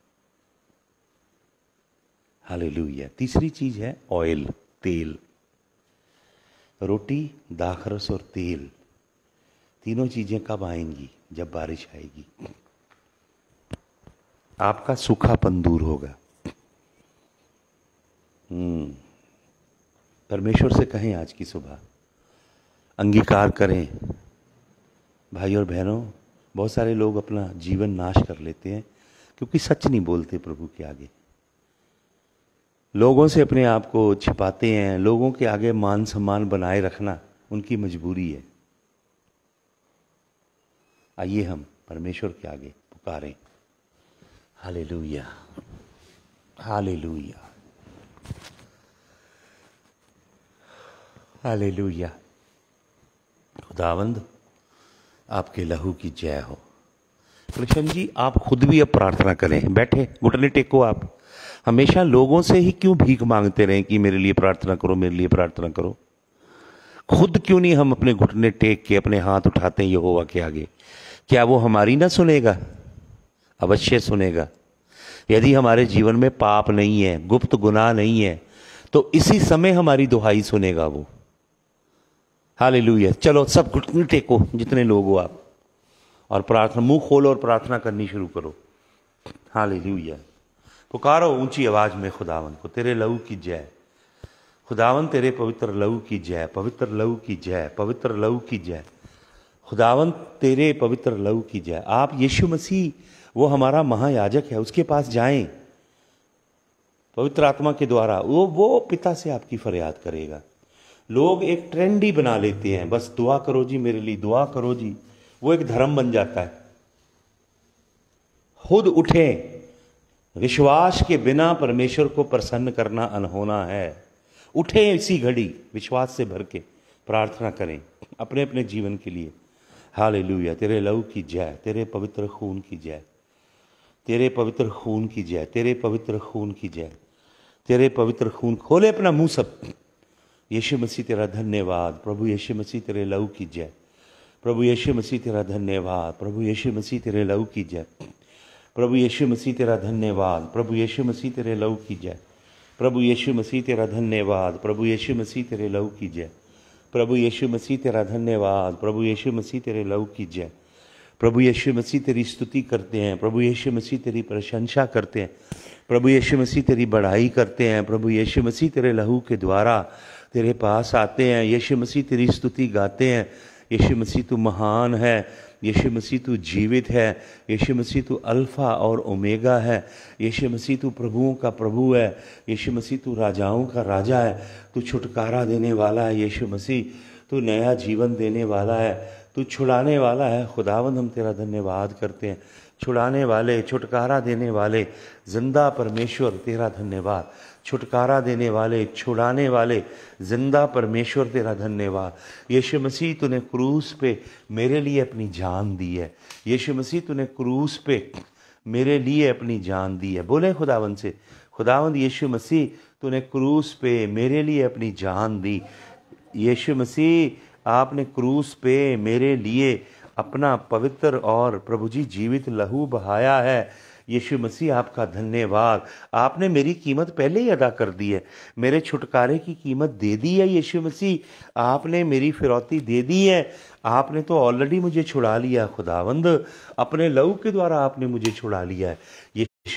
हालेलुया। तीसरी चीज है ऑयल, तेल। रोटी, दाखरस और तेल, तीनों चीजें कब आएंगी? जब बारिश आएगी, आपका सूखापन दूर होगा। परमेश्वर से कहें आज की सुबह, अंगीकार करें। भाई और बहनों, बहुत सारे लोग अपना जीवन नाश कर लेते हैं क्योंकि सच नहीं बोलते प्रभु के आगे, लोगों से अपने आप को छिपाते हैं। लोगों के आगे मान सम्मान बनाए रखना उनकी मजबूरी है। आइए हम परमेश्वर के आगे पुकारें। Hallelujah, hallelujah, hallelujah. खुदावंद, आपके लहू की जय हो। कृष्ण जी, आप खुद भी अब प्रार्थना करें। बैठे, घुटने टेको। आप हमेशा लोगों से ही क्यों भीख मांगते रहें कि मेरे लिए प्रार्थना करो, मेरे लिए प्रार्थना करो? खुद क्यों नहीं हम अपने घुटने टेक के अपने हाथ उठाते हैं यहोवा के आगे? क्या वो हमारी ना सुनेगा? अवश्य सुनेगा। यदि हमारे जीवन में पाप नहीं है, गुप्त गुनाह नहीं है, तो इसी समय हमारी दुहाई सुनेगा वो। हालेलुया। चलो सब घुटने टेको, जितने लोग हो आप, और प्रार्थना, मुंह खोलो और प्रार्थना करनी शुरू करो। हालेलुया। पुकारो ऊंची आवाज में खुदावन को, तेरे लहू की जय। खुदावन, तेरे पवित्र लहू की जय, पवित्र लहू की जय, पवित्र लहू की जय। खुदावन, तेरे पवित्र लहू की जय। आप यीशु मसीह, वो हमारा महायाजक है, उसके पास जाएं पवित्र आत्मा के द्वारा। वो पिता से आपकी फरियाद करेगा। लोग एक ट्रेंड ही बना लेते हैं, बस दुआ करो जी मेरे लिए, दुआ करो जी। वो एक धर्म बन जाता है। खुद उठें। विश्वास के बिना परमेश्वर को प्रसन्न करना अनहोना है। उठें इसी घड़ी, विश्वास से भर के प्रार्थना करें अपने अपने जीवन के लिए। हालेलुया। तेरे लहू की जय, तेरे पवित्र खून की जय, तेरे पवित्र खून की जय, तेरे पवित्र खून की जय, तेरे पवित्र खून। खोले अपना मुंह सब। यीशु मसीह तेरा धन्यवाद। प्रभु यीशु मसीह तेरे लहू की जय। प्रभु यीशु मसीह तेरा धन्यवाद। प्रभु यीशु मसीह तेरे लहू की जय। प्रभु यीशु मसीह तेरा धन्यवाद। प्रभु यीशु मसीह तेरे लहू की जय। प्रभु यीशु मसीह तेरा धन्यवाद। प्रभु यीशु मसीह तेरे लहू की जय। प्रभु यीशु मसीह तेरा धन्यवाद। प्रभु यीशु मसीह तेरे लहू की जय। प्रभु यीशु मसीह तेरी स्तुति करते हैं। प्रभु यीशु मसीह तेरी प्रशंसा करते हैं। प्रभु यीशु मसीह तेरी बढ़ाई करते हैं। प्रभु यीशु मसीह तेरे लहू के द्वारा तेरे पास आते हैं। यीशु मसीह तेरी स्तुति गाते हैं। यीशु मसीह तू महान है। यीशु मसीह तू जीवित है। यीशु मसीह तू अल्फा और ओमेगा है। यीशु मसीह तू प्रभुओं का प्रभु है। यीशु मसीह तू राजाओं का राजा है। तू छुटकारा देने वाला है। यीशु मसीह तू नया जीवन देने वाला है। तू छुड़ाने वाला है। खुदावंद, हम तेरा धन्यवाद करते हैं। छुड़ाने वाले, छुटकारा देने वाले, जिंदा परमेश्वर तेरा धन्यवाद। छुटकारा देने वाले, छुड़ाने वाले, जिंदा परमेश्वर तेरा धन्यवाद। यीशु मसीह तूने क्रूस पे मेरे लिए अपनी जान दी है। यीशु मसीह तूने क्रूस पे मेरे लिए अपनी जान दी है। बोले खुदावंद से, खुदावंद यीशु मसीह तूने क्रूस पे मेरे लिए अपनी जान दी। यीशु मसीह आपने क्रूस पे मेरे लिए अपना पवित्र और प्रभु जी जीवित लहू बहाया है। यीशु मसीह आपका धन्यवाद। आपने मेरी कीमत पहले ही अदा कर दी है। मेरे छुटकारे की कीमत दे दी है। यीशु मसीह आपने मेरी फिरौती दे दी है। आपने तो ऑलरेडी मुझे छुड़ा लिया। खुदावंद, अपने लहू के द्वारा आपने मुझे छुड़ा लिया है। यीशु,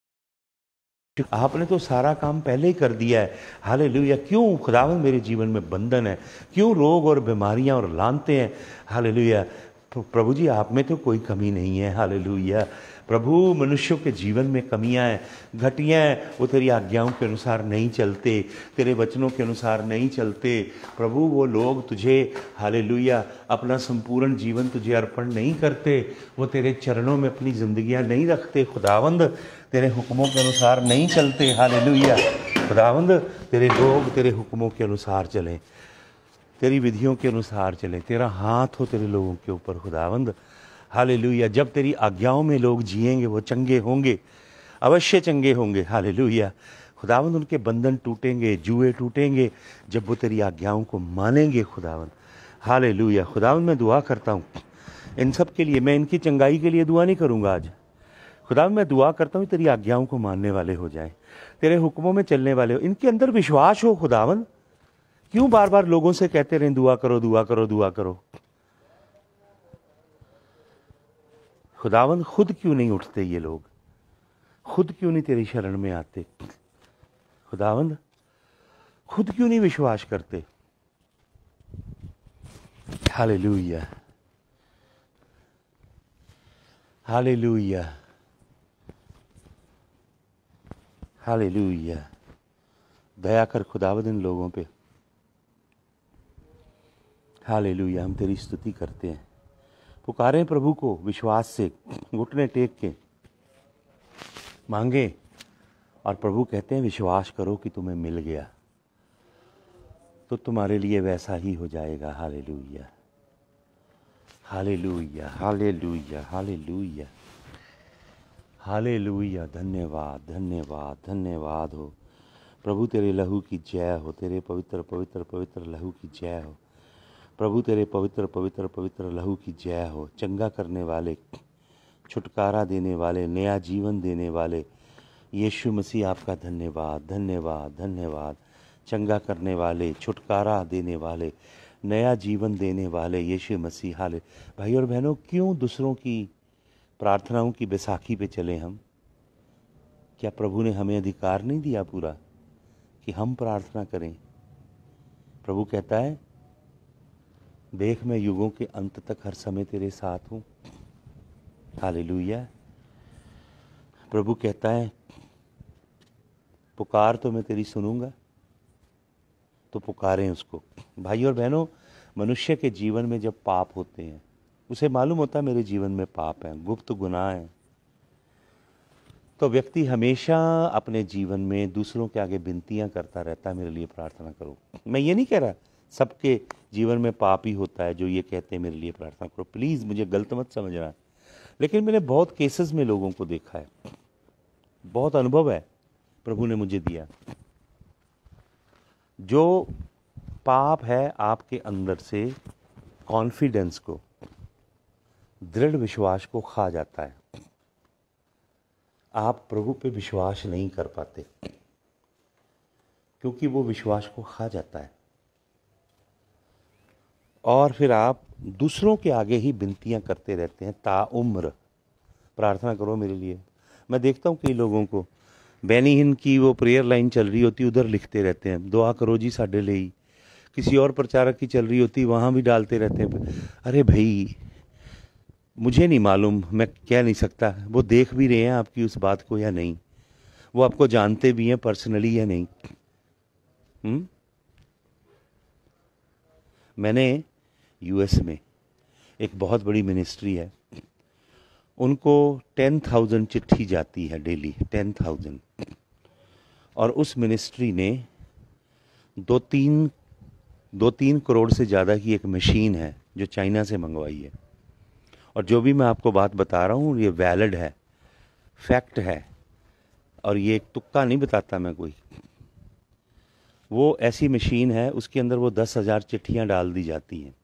आपने तो सारा काम पहले ही कर दिया है। हालेलुया। क्यों खुदावंद मेरे जीवन में बंधन है? क्यों रोग और बीमारियां और लानते हैं? हालेलुया। प्रभु जी, आप में तो कोई कमी नहीं है। हालेलुया। प्रभु, मनुष्यों के जीवन में कमियां हैं, घटियां हैं, वो तेरी आज्ञाओं के अनुसार नहीं चलते, तेरे वचनों के अनुसार नहीं चलते। प्रभु, वो लोग तुझे, हालेलुया, अपना संपूर्ण जीवन तुझे अर्पण नहीं करते। वो तेरे चरणों में अपनी जिंदगियां नहीं रखते। खुदावंद, तेरे हुक्मों के अनुसार नहीं चलते। हालेलुया। खुदावंद, तेरे लोग तेरे हुक्मों के अनुसार चलें, तेरी विधियों के अनुसार चलें। तेरा हाथ हो तेरे लोगों के ऊपर। खुदावंद, हालेलुया। जब तेरी आज्ञाओं में लोग जिएंगे वो चंगे होंगे, अवश्य चंगे होंगे। हालेलुया। खुदावंद, उनके बंधन टूटेंगे, जुए टूटेंगे जब वो तेरी आज्ञाओं को मानेंगे। खुदावंद, हालेलुया। खुदावंद मैं दुआ करता हूँ इन सब के लिए, मैं इनकी चंगाई के लिए दुआ नहीं करूँगा आज। खुदावंद मैं दुआ करता हूँ तेरी आज्ञाओं को मानने वाले हो जाएं, तेरे हुक्मों में चलने वाले हो, इनके अंदर विश्वास हो। खुदावंद क्यों बार बार लोगों से कहते रहें दुआ करो दुआ करो दुआ करो? खुदावंद खुद क्यों नहीं उठते ये लोग? खुद क्यों नहीं तेरी शरण में आते? खुदावंद खुद क्यों नहीं विश्वास करते? Hallelujah, hallelujah, hallelujah. दया कर खुदावंद इन लोगों पे। हालेलुया। हम तेरी स्तुति करते हैं, पुकारें प्रभु को विश्वास से, घुटने टेक के मांगे, और प्रभु कहते हैं विश्वास करो कि तुम्हें मिल गया तो तुम्हारे लिए वैसा ही हो जाएगा। Hallelujah, hallelujah, hallelujah, hallelujah, hallelujah. धन्यवाद, धन्यवाद, धन्यवाद हो प्रभु। तेरे लहू की जय हो, तेरे पवित्र पवित्र पवित्र लहू की जय हो प्रभु। तेरे पवित्र पवित्र पवित्र लहू की जय हो। चंगा करने वाले, छुटकारा देने वाले, नया जीवन देने वाले यीशु मसीह, आपका धन्यवाद, धन्यवाद, धन्यवाद। चंगा करने वाले, छुटकारा देने वाले, नया जीवन देने वाले यीशु मसीह। हाले भाई और बहनों, क्यों दूसरों की प्रार्थनाओं की बैसाखी पे चले हम? क्या प्रभु ने हमें अधिकार नहीं दिया पूरा कि हम प्रार्थना करें? प्रभु कहता है देख मैं युगों के अंत तक हर समय तेरे साथ हूँ। हालेलुया। प्रभु कहता है पुकार तो मैं तेरी सुनूंगा, तो पुकारें उसको। भाई और बहनों, मनुष्य के जीवन में जब पाप होते हैं, उसे मालूम होता है मेरे जीवन में पाप है, गुप्त गुनाह है, तो व्यक्ति हमेशा अपने जीवन में दूसरों के आगे विनतियां करता रहता है मेरे लिए प्रार्थना करो। मैं ये नहीं कह रहा सबके जीवन में पाप ही होता है जो ये कहते हैं मेरे लिए प्रार्थना करो, प्लीज़ मुझे गलत मत समझना। लेकिन मैंने बहुत केसेस में लोगों को देखा है, बहुत अनुभव है प्रभु ने मुझे दिया। जो पाप है आपके अंदर से कॉन्फिडेंस को, दृढ़ विश्वास को खा जाता है। आप प्रभु पे विश्वास नहीं कर पाते क्योंकि वो विश्वास को खा जाता है, और फिर आप दूसरों के आगे ही विनतियां करते रहते हैं ताउम्र, प्रार्थना करो मेरे लिए। मैं देखता हूँ कई लोगों को, बैनीहिन की वो प्रेयर लाइन चल रही होती उधर लिखते रहते हैं दुआ करो जी साडे लिए। किसी और प्रचारक की चल रही होती वहाँ भी डालते रहते हैं। अरे भाई मुझे नहीं मालूम, मैं कह नहीं सकता वो देख भी रहे हैं आपकी उस बात को या नहीं, वो आपको जानते भी हैं पर्सनली या नहीं। मैंने यूएस में एक बहुत बड़ी मिनिस्ट्री है, उनको 10,000 चिट्ठी जाती है डेली, 10,000। और उस मिनिस्ट्री ने 2-3 करोड़ से ज़्यादा की एक मशीन है जो चाइना से मंगवाई है। और जो भी मैं आपको बात बता रहा हूँ ये वैलिड है, फैक्ट है, और ये एक तुक्का नहीं बताता मैं कोई। वो ऐसी मशीन है, उसके अंदर वो 10,000 चिट्ठियाँ डाल दी जाती हैं,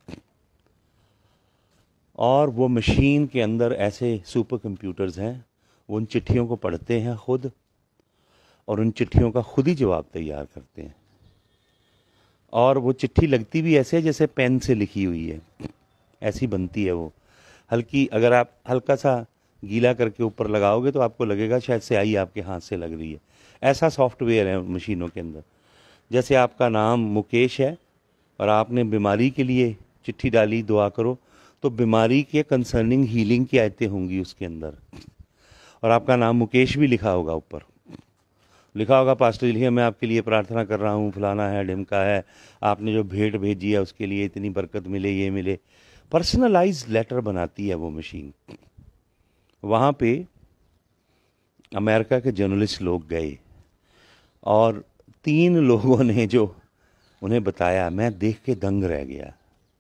और वो मशीन के अंदर ऐसे सुपर कंप्यूटर्स हैं, वो उन चिट्ठियों को पढ़ते हैं खुद, और उन चिट्ठियों का खुद ही जवाब तैयार करते हैं। और वो चिट्ठी लगती भी ऐसे है जैसे पेन से लिखी हुई है, ऐसी बनती है वो। हल्की, अगर आप हल्का सा गीला करके ऊपर लगाओगे तो आपको लगेगा शायद स्याही आपके हाथ से लग रही है। ऐसा सॉफ्टवेयर है मशीनों के अंदर। जैसे आपका नाम मुकेश है और आपने बीमारी के लिए चिट्ठी डाली दुआ करो, तो बीमारी के कंसर्निंग हीलिंग की आयतें होंगी उसके अंदर, और आपका नाम मुकेश भी लिखा होगा, ऊपर लिखा होगा पास्टर जी मैं आपके लिए प्रार्थना कर रहा हूँ, फलाना है ढिमका है, आपने जो भेंट भेजी है उसके लिए इतनी बरकत मिले, ये मिले। पर्सनलाइज लेटर बनाती है वो मशीन। वहाँ पे अमेरिका के जर्नलिस्ट लोग गए और 3 लोगों ने जो उन्हें बताया, मैं देख के दंग रह गया।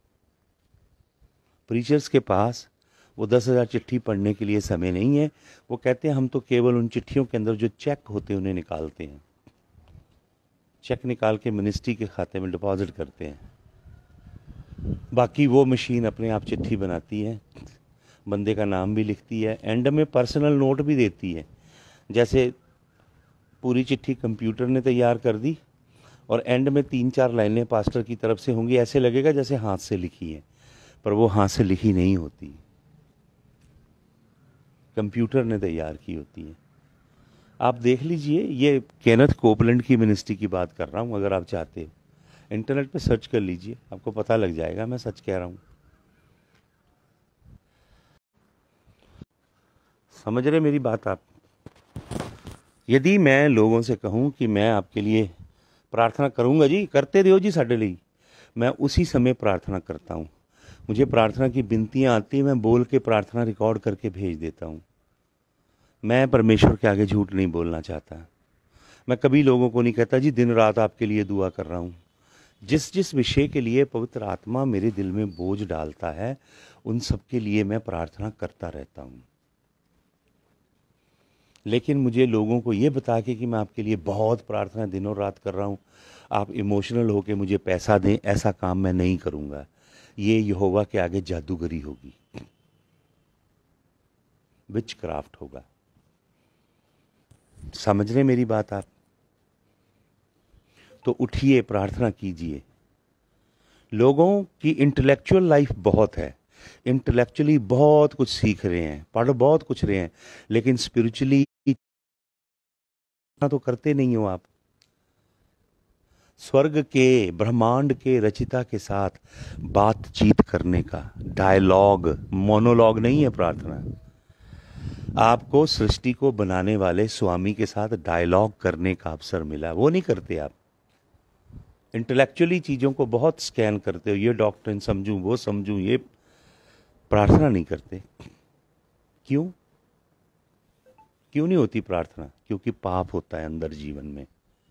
प्रीचर्स के पास वो 10,000 चिट्ठी पढ़ने के लिए समय नहीं है। वो कहते हैं हम तो केवल उन चिट्ठियों के अंदर जो चेक होते हैं उन्हें निकालते हैं, चेक निकाल के मिनिस्ट्री के खाते में डिपॉजिट करते हैं। बाकी वो मशीन अपने आप चिट्ठी बनाती है, बंदे का नाम भी लिखती है, एंड में पर्सनल नोट भी देती है। जैसे पूरी चिट्ठी कंप्यूटर ने तैयार कर दी और एंड में 3-4 लाइनें पास्टर की तरफ से होंगी, ऐसे लगेगा जैसे हाथ से लिखी है, पर वो हाथ से लिखी नहीं होती, कंप्यूटर ने तैयार की होती है। आप देख लीजिए, ये केनेथ कोपलैंड की मिनिस्ट्री की बात कर रहा हूँ। अगर आप चाहते हो इंटरनेट पे सर्च कर लीजिए, आपको पता लग जाएगा, मैं सच कह रहा हूँ। समझ रहे मेरी बात आप? यदि मैं लोगों से कहूँ कि मैं आपके लिए प्रार्थना करूँगा, जी करते रहो जी साढ़े लिए, मैं उसी समय प्रार्थना करता हूँ। मुझे प्रार्थना की विनतियाँ आती हैं, मैं बोल के प्रार्थना रिकॉर्ड करके भेज देता हूँ। मैं परमेश्वर के आगे झूठ नहीं बोलना चाहता। मैं कभी लोगों को नहीं कहता जी दिन रात आपके लिए दुआ कर रहा हूँ। जिस जिस विषय के लिए पवित्र आत्मा मेरे दिल में बोझ डालता है, उन सब के लिए मैं प्रार्थना करता रहता हूँ। लेकिन मुझे लोगों को ये बता के कि मैं आपके लिए बहुत प्रार्थना दिनों रात कर रहा हूँ, आप इमोशनल होके मुझे पैसा दें, ऐसा काम मैं नहीं करूँगा। ये यहोवा के आगे जादूगरी होगी, विच क्राफ्ट होगा। समझ रहे मेरी बात आप? तो उठिए, प्रार्थना कीजिए। लोगों की इंटेलेक्चुअल लाइफ बहुत है, इंटेलेक्चुअली बहुत कुछ सीख रहे हैं, पढ़ बहुत कुछ रहे हैं, लेकिन स्पिरिचुअली तो करते नहीं हो आप। स्वर्ग के, ब्रह्मांड के रचिता के साथ बातचीत करने का, डायलॉग, मोनोलॉग नहीं है प्रार्थना। आपको सृष्टि को बनाने वाले स्वामी के साथ डायलॉग करने का अवसर मिला, वो नहीं करते आप। इंटेलेक्चुअली चीज़ों को बहुत स्कैन करते हो, ये डॉक्ट्रिन समझूं, वो समझूं, ये प्रार्थना नहीं करते। क्यों? क्यों नहीं होती प्रार्थना? क्योंकि पाप होता है अंदर जीवन में।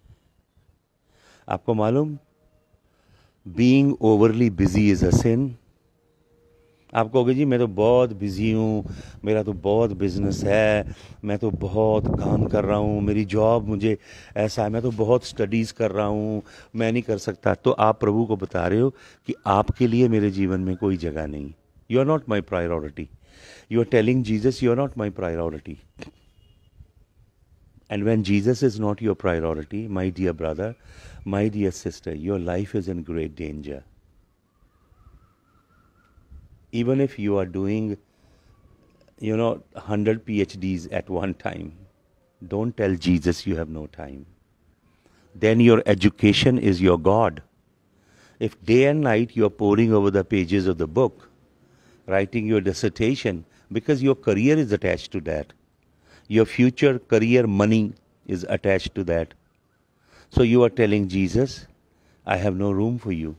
आपको मालूम, being overly busy is a sin. आप कहोगे जी मैं तो बहुत बिजी हूँ, मेरा तो बहुत बिजनेस है, मैं तो बहुत काम कर रहा हूँ, मेरी जॉब मुझे ऐसा है, मैं तो बहुत स्टडीज़ कर रहा हूँ, मैं नहीं कर सकता। तो आप प्रभु को बता रहे हो कि आपके लिए मेरे जीवन में कोई जगह नहीं। You are not my priority. You are telling Jesus you are not my priority. And when Jesus is not your priority, my dear brother, my dear sister, your life is in great danger. Even if you are doing, 100 PhDs at one time, don't tell Jesus you have no time. Then your education is your God. If day and night you are poring over the pages of the book, writing your dissertation, because your career is attached to that. Your future career money is attached to that. So you are telling Jesus, I have no room for you.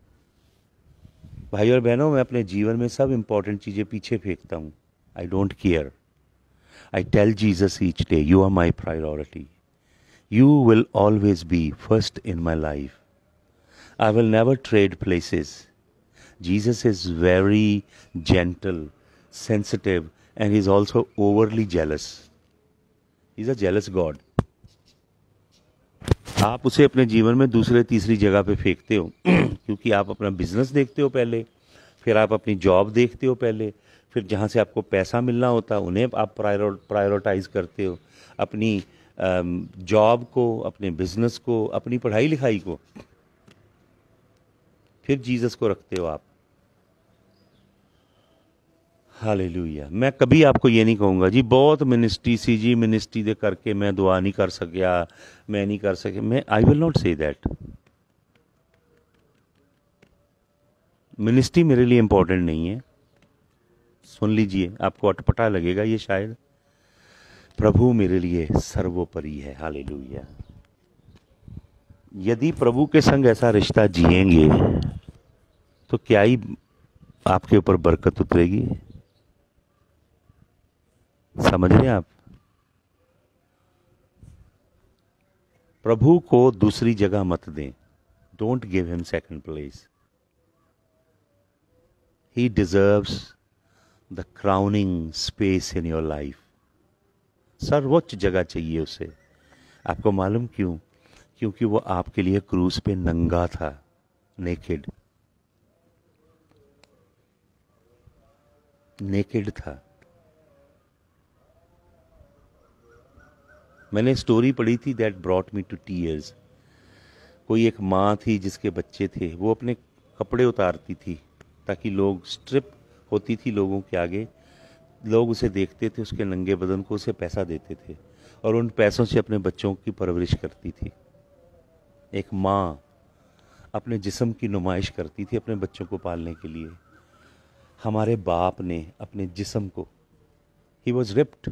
भाई और बहनों, मैं अपने जीवन में सब important चीज़ें पीछे फेंकता हूँ। I don't care. I tell Jesus each day, you are my priority. You will always be first in my life. I will never trade places. Jesus is very gentle, sensitive, and he's also overly jealous. He's a jealous God. आप उसे अपने जीवन में दूसरे तीसरी जगह पे फेंकते हो क्योंकि आप अपना बिजनेस देखते हो पहले, फिर आप अपनी जॉब देखते हो पहले, फिर जहाँ से आपको पैसा मिलना होता है उन्हें आप प्रायोरिटाइज करते हो, अपनी जॉब को, अपने बिजनेस को, अपनी पढ़ाई लिखाई को, फिर जीसस को रखते हो आप। हालेलुया। मैं कभी आपको ये नहीं कहूँगा जी बहुत मिनिस्ट्री सी जी, मिनिस्ट्री दे करके मैं दुआ नहीं कर सकिया, मैं नहीं कर सके, मैं I will not say that. Ministry मेरे लिए इंपॉर्टेंट नहीं है। सुन लीजिए, आपको अटपटा लगेगा ये शायद, प्रभु मेरे लिए सर्वोपरि है। हालेलुया। यदि प्रभु के संग ऐसा रिश्ता जिएंगे तो क्या ही आपके ऊपर बरकत उतरेगी। समझ रहे हैं आप? प्रभु को दूसरी जगह मत दें। Don't give him second place. He deserves the crowning space in your life. सर्वोच्च जगह चाहिए उसे। आपको मालूम क्यों? क्योंकि वो आपके लिए क्रूस पे नंगा था, नेकेड। नेकेड था। मैंने स्टोरी पढ़ी थी that brought me to tears. कोई एक माँ थी जिसके बच्चे थे, वो अपने कपड़े उतारती थी ताकि लोग, स्ट्रिप होती थी लोगों के आगे, लोग उसे देखते थे, उसके नंगे बदन को, उसे पैसा देते थे और उन पैसों से अपने बच्चों की परवरिश करती थी। एक माँ अपने जिस्म की नुमाइश करती थी अपने बच्चों को पालने के लिए। हमारे बाप ने अपने जिस्म को, he was ripped,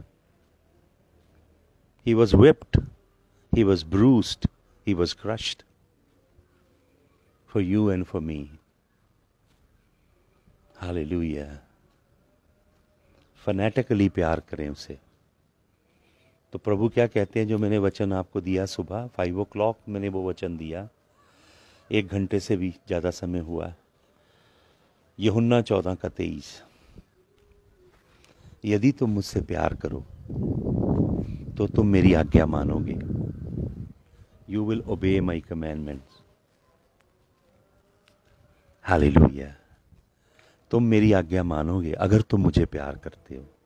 he was whipped, he was bruised, he was crushed for you and for me. Hallelujah. Fanatically प्यार करें उसे। तो प्रभु क्या कहते हैं, जो मैंने वचन आपको दिया सुबह 5 o'clock मैंने वो वचन दिया, 1 घंटे से भी ज़्यादा समय हुआ। यूहन्ना 14:23, यदि तुम मुझसे प्यार करो तो तुम मेरी आज्ञा मानोगे। यू विल ओबे माई कमेंडमेंट्स। हालेलुया। तुम मेरी आज्ञा मानोगे अगर तुम मुझे प्यार करते हो।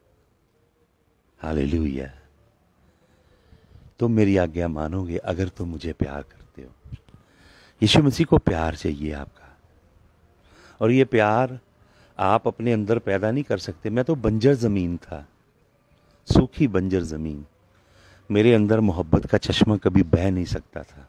हालेलुया। तुम मेरी आज्ञा मानोगे अगर तुम मुझे प्यार करते हो। यीशु मसीह को प्यार चाहिए आपका, और ये प्यार आप अपने अंदर पैदा नहीं कर सकते। मैं तो बंजर ज़मीन था, सूखी बंजर ज़मीन, मेरे अंदर मोहब्बत का चश्मा कभी बह नहीं सकता था।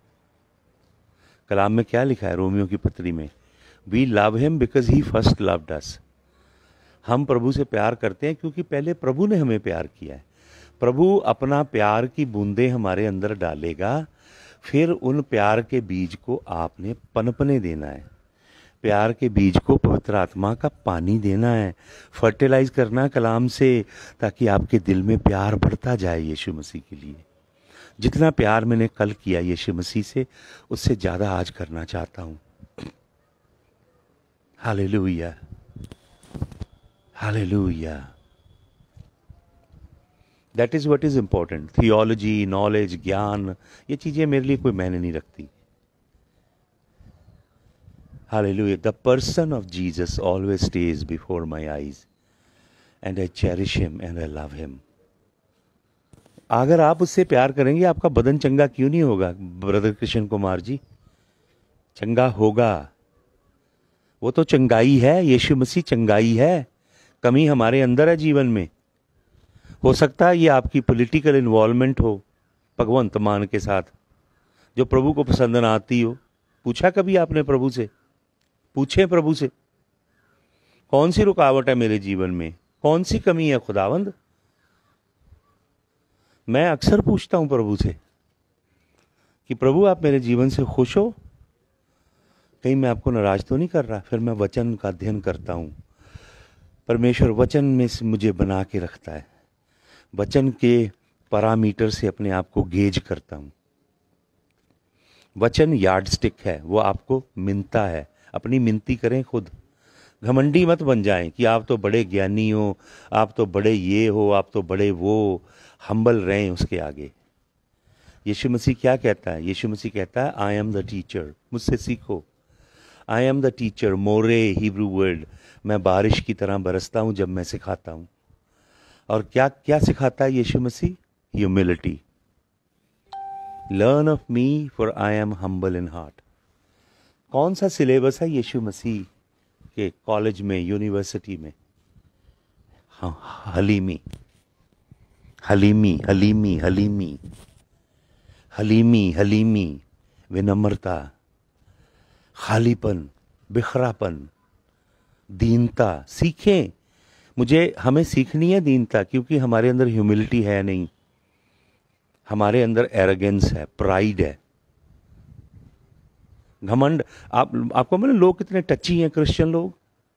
कलाम में क्या लिखा है रोमियो की पत्री में, we love him because he first loved us. हम प्रभु से प्यार करते हैं क्योंकि पहले प्रभु ने हमें प्यार किया है। प्रभु अपना प्यार की बूंदें हमारे अंदर डालेगा, फिर उन प्यार के बीज को आपने पनपने देना है। प्यार के बीज को पवित्र आत्मा का पानी देना है, फर्टिलाइज करना कलाम से, ताकि आपके दिल में प्यार बढ़ता जाए यीशु मसीह के लिए। जितना प्यार मैंने कल किया यीशु मसीह से, उससे ज़्यादा आज करना चाहता हूँ। Hallelujah, hallelujah. That is what is important. Theology, knowledge, ज्ञान, ये चीज़ें मेरे लिए कोई मायने नहीं रखती। Hallelujah. The person of Jesus always stays before my eyes and I cherish him and I love him. अगर आप उससे प्यार करेंगे, आपका बदन चंगा क्यों नहीं होगा ब्रदर कृष्ण कुमार जी? चंगा होगा। वो तो चंगाई है, यीशु मसीह चंगाई है। कमी हमारे अंदर है जीवन में। हो सकता है ये आपकी पॉलिटिकल इन्वॉल्वमेंट हो भगवंत मान के साथ, जो प्रभु को पसंद ना आती हो। पूछा कभी आपने प्रभु से? पूछे प्रभु से, कौन सी रुकावट है मेरे जीवन में, कौन सी कमी है खुदावंद? मैं अक्सर पूछता हूं प्रभु से कि प्रभु आप मेरे जीवन से खुश हो, कहीं मैं आपको नाराज तो नहीं कर रहा? फिर मैं वचन का अध्ययन करता हूं। परमेश्वर वचन में से मुझे बना के रखता है, वचन के पैरामीटर से अपने आप को गेज करता हूं। वचन यार्ड स्टिक है, वो आपको मिनता है। अपनी मिनती करें खुद। घमंडी मत बन जाएं कि आप तो बड़े ज्ञानी हो, आप तो बड़े ये हो, आप तो बड़े वो। हम्बल रहें उसके आगे। यीशु मसीह क्या कहता है? यीशु मसीह कहता है आई एम द टीचर, मुझसे सीखो। I am the teacher, moreh Hebrew word, मैं बारिश की तरह बरसता हूं जब मैं सिखाता हूं। और क्या क्या सिखाता है यीशु मसीह? Humility. Learn of me for I am humble in heart. कौन सा सिलेबस है यीशु मसीह के कॉलेज में, यूनिवर्सिटी में? हाँ, हलीमी, हलीमी, हलीमी, हलीमी, हलीमी, हलीमी, विनम्रता, खालीपन, बिखरापन, दीनता सीखें। हमें सीखनी है दीनता, क्योंकि हमारे अंदर ह्यूमिलिटी है नहीं, हमारे अंदर एरोगेंस है, प्राइड है, घमंड। आपको मतलब लोग कितने टची हैं क्रिश्चियन लोग,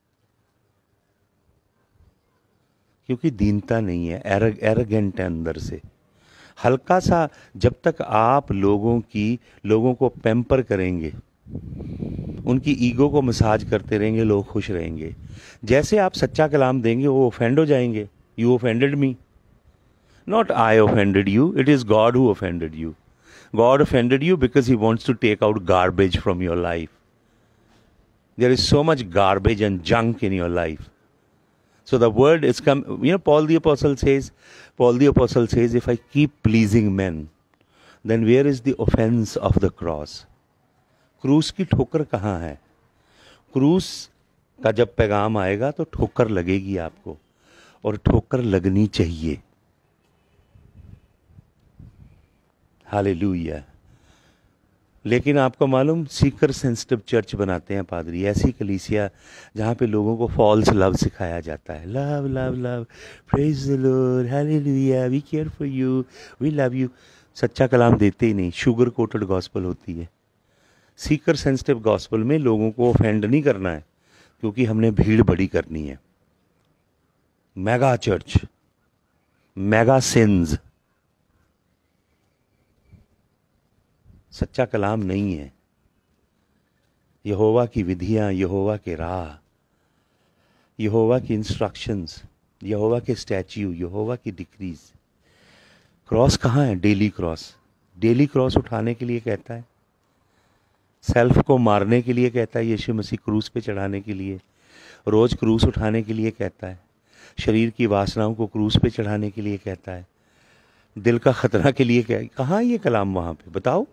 क्योंकि दीनता नहीं है, एरोगेंट है अंदर से। हल्का सा, जब तक आप लोगों को पैम्पर करेंगे, उनकी ईगो को मसाज करते रहेंगे, लोग खुश रहेंगे। जैसे आप सच्चा कलाम देंगे वो ऑफेंड हो जाएंगे। You offended me, not I offended you, it is God who offended you. God offended you because he wants to take out garbage from your life. There is so much garbage and junk in your life. So the word is come, Paul the apostle says, if I keep pleasing men, then where is the offense of the cross? क्रूस की ठोकर कहाँ है? क्रूस का जब पैगाम आएगा तो ठोकर लगेगी आपको, और ठोकर लगनी चाहिए। हालेलुया। लेकिन आपको मालूम, सीकर सेंसिटिव चर्च बनाते हैं पादरी, ऐसी कलीसिया जहाँ पे लोगों को फॉल्स लव सिखाया जाता है। Love love love, praise the Lord, hallelujah, we care for you, we love you. सच्चा कलाम देते ही नहीं, शुगर कोटेड गॉस्पल होती है। सीकर सेंसिटिव गॉस्पल में लोगों को ऑफेंड नहीं करना है, क्योंकि हमने भीड़ बड़ी करनी है। मेगा चर्च, मेगा सिंस, सच्चा कलाम नहीं है। यहोवा की विधियां, यहोवा के राह, यहोवा की इंस्ट्रक्शंस, यहोवा के स्टैच्यू, यहोवा की डिक्रीज। क्रॉस कहाँ है? Daily cross. डेली क्रॉस उठाने के लिए कहता है, सेल्फ को मारने के लिए कहता है यीशु मसीह, क्रूस पे चढ़ाने के लिए, रोज क्रूस उठाने के लिए कहता है, शरीर की वासनाओं को क्रूस पे चढ़ाने के लिए कहता है, दिल का खतरा के लिए कहाँ ये कलाम वहां पे बताओ?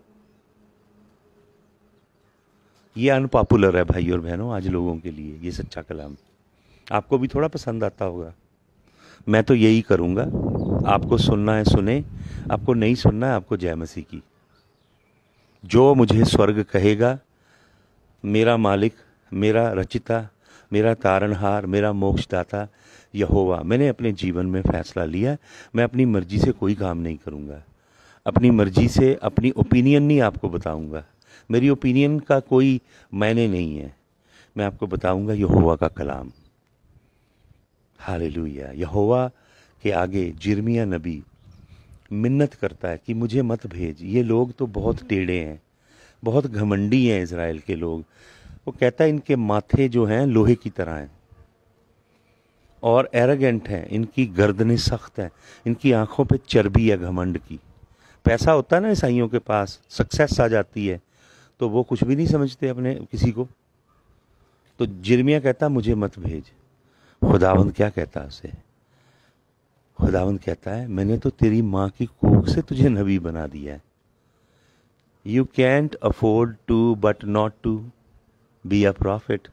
ये अनपॉपुलर है भाई और बहनों आज लोगों के लिए, ये सच्चा कलाम। आपको भी थोड़ा पसंद आता होगा। मैं तो यही करूँगा, आपको सुनना है सुने, आपको नहीं सुनना है आपको जय मसीह की। जो मुझे स्वर्ग कहेगा, मेरा मालिक, मेरा रचिता, मेरा तारणहार, मेरा मोक्षदाता यहोवा, मैंने अपने जीवन में फैसला लिया, मैं अपनी मर्जी से कोई काम नहीं करूँगा। अपनी मर्जी से अपनी ओपिनियन नहीं आपको बताऊँगा, मेरी ओपिनियन का कोई मायने नहीं है। मैं आपको बताऊँगा यहोवा का कलाम। हालेलुया। यहोवा के आगे जिर्मिया नबी मिन्नत करता है कि मुझे मत भेज, ये लोग तो बहुत टेढ़े हैं, बहुत घमंडी हैं इज़राइल के लोग। वो कहता है इनके माथे जो हैं लोहे की तरह हैं और एरोगेंट हैं, इनकी गर्दनें सख्त हैं, इनकी आंखों पे चर्बी है घमंड की। पैसा होता है ना ईसाइयों के पास, सक्सेस आ जाती है तो वो कुछ भी नहीं समझते अपने किसी को। तो जिर्मिया कहता मुझे मत भेज। खुदावंद क्या कहता है उसे? खुदावंद कहता है मैंने तो तेरी माँ की कोख से तुझे नबी बना दिया है। You can't afford to but not to be a prophet.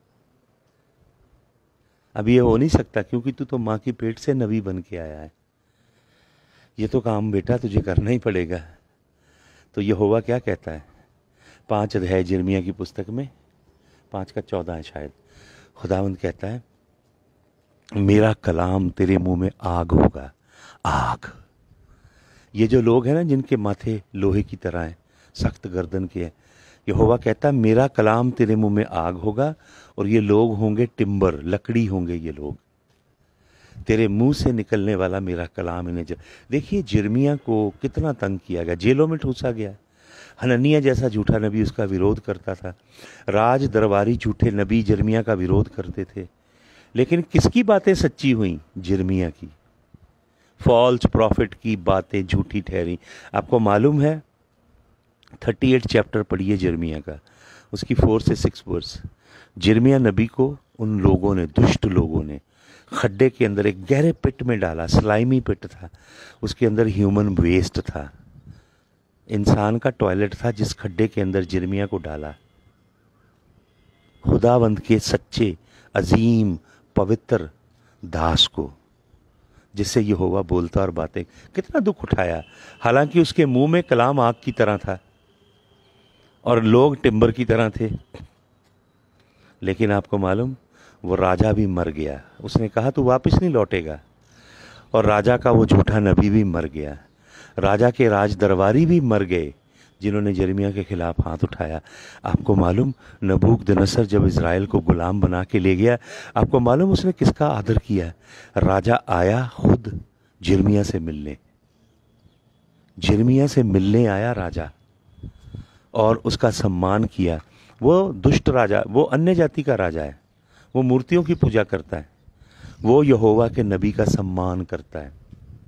अब ये हो नहीं सकता क्योंकि तू तो माँ की पेट से नबी बन के आया है। ये तो काम बेटा तुझे करना ही पड़ेगा। तो यहोवा क्या कहता है 5 अध्याय जिर्मिया की पुस्तक में, 5 का 14 है शायद। खुदावंद कहता है मेरा कलाम तेरे मुंह में आग होगा। आग। ये जो लोग हैं ना जिनके माथे लोहे की तरह हैं, सख्त गर्दन के हैं, यहोवा कहता है मेरा कलाम तेरे मुंह में आग होगा और ये लोग होंगे टिम्बर, लकड़ी होंगे ये लोग। तेरे मुंह से निकलने वाला मेरा कलाम इन्हें देखिए जिर्मिया को कितना तंग किया गया, जेलों में ठूसा गया। हननिया जैसा झूठा नबी उसका विरोध करता था। राज दरबारी झूठे नबी जिर्मिया का विरोध करते थे। लेकिन किसकी बातें सच्ची हुई? जिर्मिया की। फॉल्स प्रॉफिट की बातें झूठी ठहरी। आपको मालूम है 38 चैप्टर पढ़िए जिर्मिया का, उसकी 4 से 6 वर्स। जिर्मिया नबी को उन लोगों ने, दुष्ट लोगों ने खड्डे के अंदर एक गहरे पिट में डाला। स्लाइमी पिट था, उसके अंदर ह्यूमन वेस्ट था, इंसान का टॉयलेट था जिस खड्डे के अंदर जिर्मिया को डाला। खुदावंद के सच्चे अजीम पवित्र दास को, जिससे यहोवा बोलता और बातें, कितना दुख उठाया। हालांकि उसके मुंह में कलाम आग की तरह था और लोग टिम्बर की तरह थे। लेकिन आपको मालूम वो राजा भी मर गया। उसने कहा तू वापस नहीं लौटेगा, और राजा का वो झूठा नबी भी मर गया। राजा के राज दरबारी भी मर गए जिन्होंने यिर्मयाह के खिलाफ हाथ उठाया। आपको मालूम नबूकदनेस्सर जब इज़राइल को गुलाम बना के ले गया, आपको मालूम उसने किसका आदर किया? राजा आया खुद यिर्मयाह से मिलने। यिर्मयाह से मिलने आया राजा और उसका सम्मान किया। वो दुष्ट राजा, वो अन्य जाति का राजा है, वो मूर्तियों की पूजा करता है, वो यहोवा के नबी का सम्मान करता है।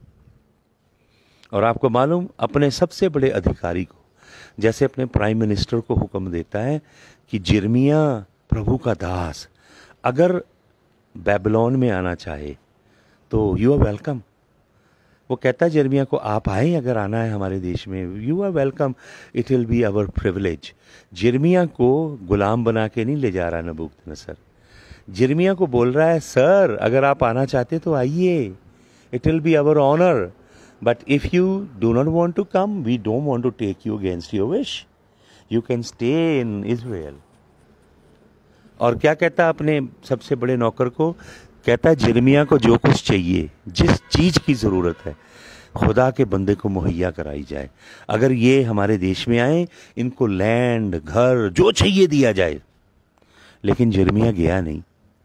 और आपको मालूम अपने सबसे बड़े अधिकारी को, जैसे अपने प्राइम मिनिस्टर को हुक्म देता है कि यिर्मयाह प्रभु का दास, अगर बेबीलोन में आना चाहे तो यू आर वेलकम। वो कहता है यिर्मयाह को, आप आए अगर आना है हमारे देश में, you are welcome, it will be our privilege. यिर्मयाह को गुलाम बना के नहीं ले जा रहा नबूकदनेस्सर, यिर्मयाह को बोल रहा है सर अगर आप आना चाहते तो आइए, it will be our honour, but if you do not want to come we don't want to take you against your wish, you can stay in Israel. और क्या कहता है अपने सबसे बड़े नौकर को, कहता है यिर्मयाह को जो कुछ चाहिए, जिस चीज की जरूरत है खुदा के बंदे को मुहैया कराई जाए। अगर ये हमारे देश में आए, इनको लैंड, घर, जो चाहिए दिया जाए। लेकिन यिर्मयाह गया नहीं।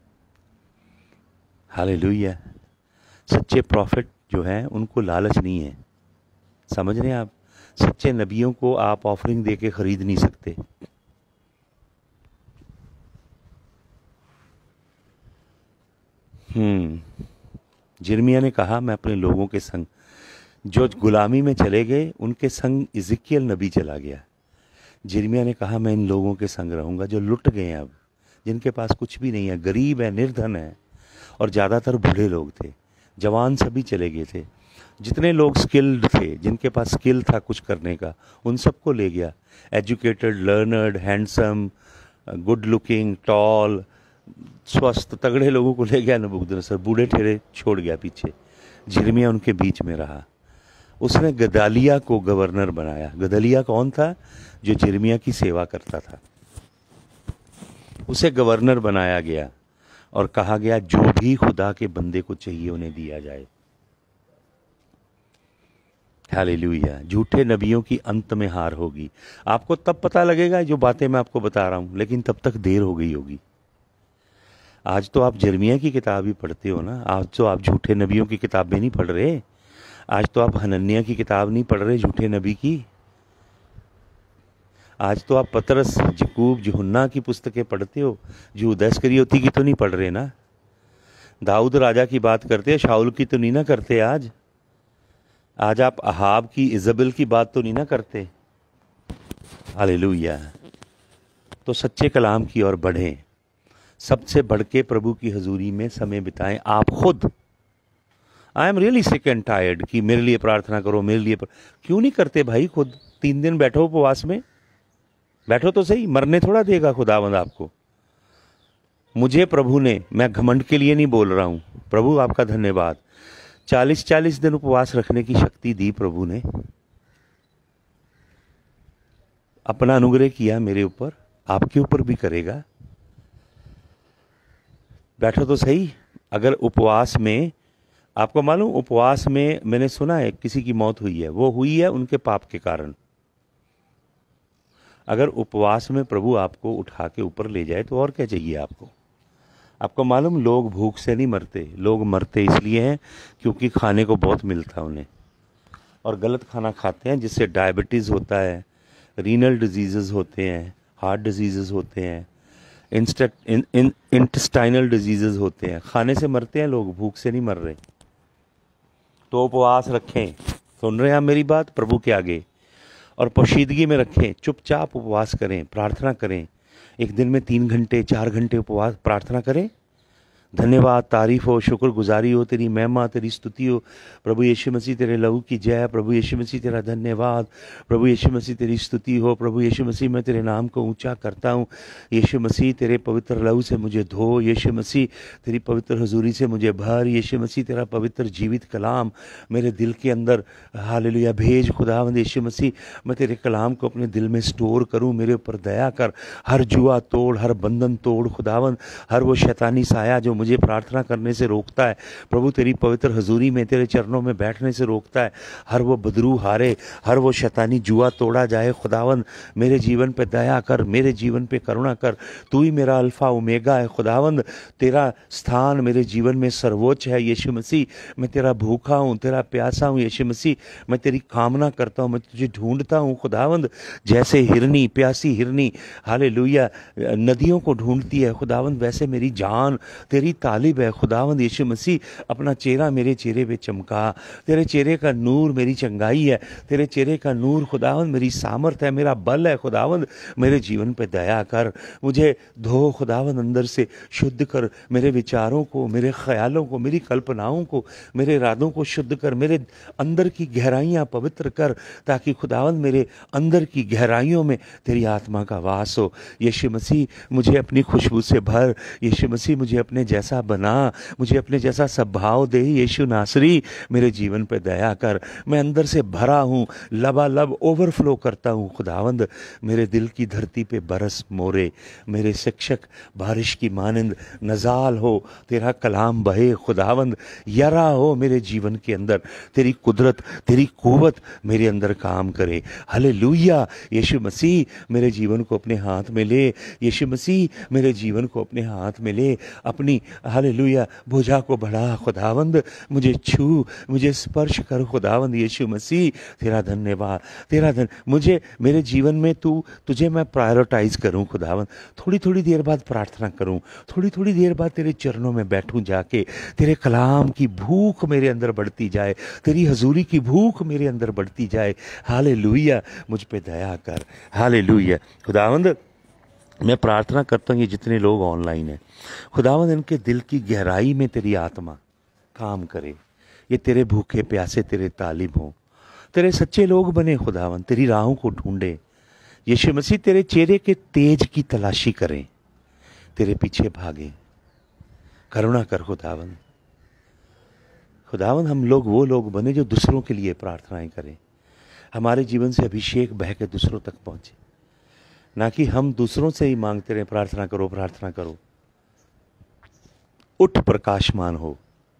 हालेलुया। सच्चे प्रॉफिट जो हैं उनको लालच नहीं है, समझ रहे हैं आप? सच्चे नबियों को आप ऑफरिंग दे के खरीद नहीं सकते। यिर्मयाह ने कहा मैं अपने लोगों के संग, जो गुलामी में चले गए उनके संग इज़िकियल नबी चला गया। यिर्मयाह ने कहा मैं इन लोगों के संग रहूंगा जो लुट गए हैं, अब जिनके पास कुछ भी नहीं है, गरीब है, निर्धन है, और ज़्यादातर बूढ़े लोग थे, जवान सभी चले गए थे। जितने लोग स्किल्ड थे, जिनके पास स्किल था कुछ करने का, उन सबको ले गया। Educated, learned, handsome, good looking, tall, स्वस्थ, तगड़े लोगों को ले गया नबूकदनेस्सर, बूढ़े ठेरे छोड़ गया पीछे। यिर्मयाह उनके बीच में रहा। उसने गदलिया को गवर्नर बनाया। गदलिया कौन था? जो यिर्मयाह की सेवा करता था, उसे गवर्नर बनाया गया और कहा गया जो भी खुदा के बंदे को चाहिए उन्हें दिया जाए। हालेलुया। झूठे नबियों की अंत में हार होगी। आपको तब पता लगेगा जो बातें मैं आपको बता रहा हूं, लेकिन तब तक देर हो गई होगी। आज तो आप यिर्मयाह की किताब ही पढ़ते हो ना, आज तो आप झूठे नबियों की किताबें नहीं पढ़ रहे। आज तो आप हनन्याह की किताब नहीं पढ़ रहे, झूठे नबी की। आज तो आप पतरस, याकूब, यूहन्ना की पुस्तकें पढ़ते हो, यहूदा इस्करियोती की तो नहीं पढ़ रहे ना। दाऊद राजा की बात करते हैं, शाऊल की तो नहीं ना करते। आज आप अहाब की, इजबेल की बात तो नहीं ना करते। हालेलुया। तो सच्चे कलाम की ओर बढ़ें, सबसे बढ़ के प्रभु की हजूरी में समय बिताएं। आप खुद, I am really sick and tired, कि मेरे लिए प्रार्थना करो, मेरे लिए क्यों नहीं करते भाई? खुद 3 दिन बैठो उपवास में, बैठो तो सही, मरने थोड़ा देगा खुदावंद आपको। मुझे प्रभु ने, मैं घमंड के लिए नहीं बोल रहा हूं, प्रभु आपका धन्यवाद, 40-40 दिन उपवास रखने की शक्ति दी प्रभु ने। अपना अनुग्रह किया मेरे ऊपर, आपके ऊपर भी करेगा। बैठो तो सही। अगर उपवास में, आपको मालूम, उपवास में मैंने सुना है किसी की मौत हुई है, वो हुई है उनके पाप के कारण। अगर उपवास में प्रभु आपको उठा के ऊपर ले जाए तो और क्या चाहिए आपको? आपको मालूम, लोग भूख से नहीं मरते, लोग मरते इसलिए हैं क्योंकि खाने को बहुत मिलता है उन्हें, और गलत खाना खाते हैं, जिससे डायबिटीज़ होता है, रीनल डिजीज़ेस होते हैं, हार्ट डिजीज़ेस होते हैं, इंटेस्टाइनल डिजीज़ेस होते हैं। खाने से मरते हैं लोग, भूख से नहीं मर रहे। तो उपवास रखें। सुन रहे हैं आप मेरी बात? प्रभु के आगे और पोशीदगी में रखें, चुपचाप उपवास करें, प्रार्थना करें। एक दिन में 3 घंटे 4 घंटे उपवास प्रार्थना करें। धन्यवाद, तारीफ हो, शुक्रगुजारी हो, तेरी महिमा, तेरी स्तुति हो। प्रभु यीशु मसीह तेरे लहू की जय, प्रभु यीशु मसीह तेरा धन्यवाद, प्रभु यीशु मसीह तेरी स्तुति हो। प्रभु यीशु मसीह मैं तेरे नाम को ऊंचा करता हूँ। यीशु मसीह तेरे पवित्र लहू से मुझे धो, यीशु मसीह तेरी पवित्र हजूरी से मुझे भर, यीशु मसीह तेरा पवित्र जीवित कलाम मेरे दिल के अंदर हालेलुया भेज। खुदावंद यीशु मसीह, मैं तेरे कलाम को अपने दिल में स्टोर करूँ, मेरे ऊपर दया कर। हर जुआ तोड़, हर बंधन तोड़ खुदावंद, हर वो शैतानी साया जो मुझे प्रार्थना करने से रोकता है, प्रभु तेरी पवित्र हजूरी में तेरे चरणों में बैठने से रोकता है, हर वो बदरू हारे, हर वो शैतानी जुआ तोड़ा जाए। खुदावंद मेरे जीवन पे दया कर, मेरे जीवन पे करुणा कर। तू ही मेरा अल्फा ओमेगा है खुदावंद, तेरा स्थान मेरे जीवन में सर्वोच्च है। यीशु मसीह, मैं तेरा भूखा हूँ, तेरा प्यासा हूँ। यीशु मसीह, मैं तेरी कामना करता हूँ, मैं तुझे ढूंढता हूँ खुदावंद, जैसे हिरनी, प्यासी हिरनी हालेलुया नदियों को ढूंढती है खुदावंद, वैसे मेरी जान तेरी तालिब है। खुदावंद यीशु मसीह अपना चेहरा मेरे चेहरे पे चमका। तेरे चेहरे का नूर मेरी चंगाई है, तेरे चेहरे का नूर खुदावंद मेरी सामर्थ है, मेरा बल है। खुदावंद मेरे जीवन पे दया कर, मुझे धो खुदावंद, अंदर से शुद्ध कर, मेरे विचारों को, मेरे ख्यालों को, मेरी कल्पनाओं को, मेरे इरादों को शुद्ध कर, मेरे अंदर की गहराइयाँ पवित्र कर, ताकि खुदावंद मेरे अंदर की गहराइयों में तेरी आत्मा का वास हो। यीशु मसीह मुझे अपनी खुशबू से भर, यीशु मसीह मुझे अपने जैसा बना, मुझे अपने जैसा स्वभाव दे। यीशु नासरी मेरे जीवन पे दया कर, मैं अंदर से भरा हूँ, लबालब ओवरफ्लो करता हूँ। खुदावंद मेरे दिल की धरती पे बरस मोरे, मेरे शिक्षक बारिश की मानंद नजाल हो, तेरा कलाम बहे। खुदावंद यरा हो मेरे जीवन के अंदर, तेरी कुदरत, तेरी कुव्वत मेरे अंदर काम करे। हालेलुया। यीशु मसीह मेरे जीवन को अपने हाथ में ले, यीशु मसीह मेरे जीवन को अपने हाथ में ले, अपनी हालेलुया भुजा को बढ़ा। खुदावंद मुझे छू, मुझे स्पर्श कर। खुदावंद यीशु मसीह तेरा धन्यवाद, तेरा मुझे मेरे जीवन में तुझे मैं प्रायोरिटाइज करूं। खुदावंद थोड़ी थोड़ी देर बाद प्रार्थना करूं, थोड़ी थोड़ी देर बाद तेरे चरणों में बैठूं जाके, तेरे कलाम की भूख मेरे अंदर बढ़ती जाए, तेरी हजूरी की भूख मेरे अंदर बढ़ती जाए। हालेलुया। मुझ पे दया कर। हालेलुया। खुदावंद मैं प्रार्थना करता हूँ ये जितने लोग ऑनलाइन हैं, खुदावंद इनके दिल की गहराई में तेरी आत्मा काम करे। ये तेरे भूखे प्यासे तेरे तालिब हों, तेरे सच्चे लोग बने। खुदावंद तेरी राहों को ढूंढे। यीशु मसीह तेरे चेहरे के तेज की तलाशी करें, तेरे पीछे भागें। करुणा कर खुदावंद। खुदावंद हम लोग वो लोग बने जो दूसरों के लिए प्रार्थनाएं करें। हमारे जीवन से अभिषेक बह के दूसरों तक पहुंचे, ना कि हम दूसरों से ही मांगते रहे प्रार्थना करो प्रार्थना करो। उठ प्रकाशमान हो,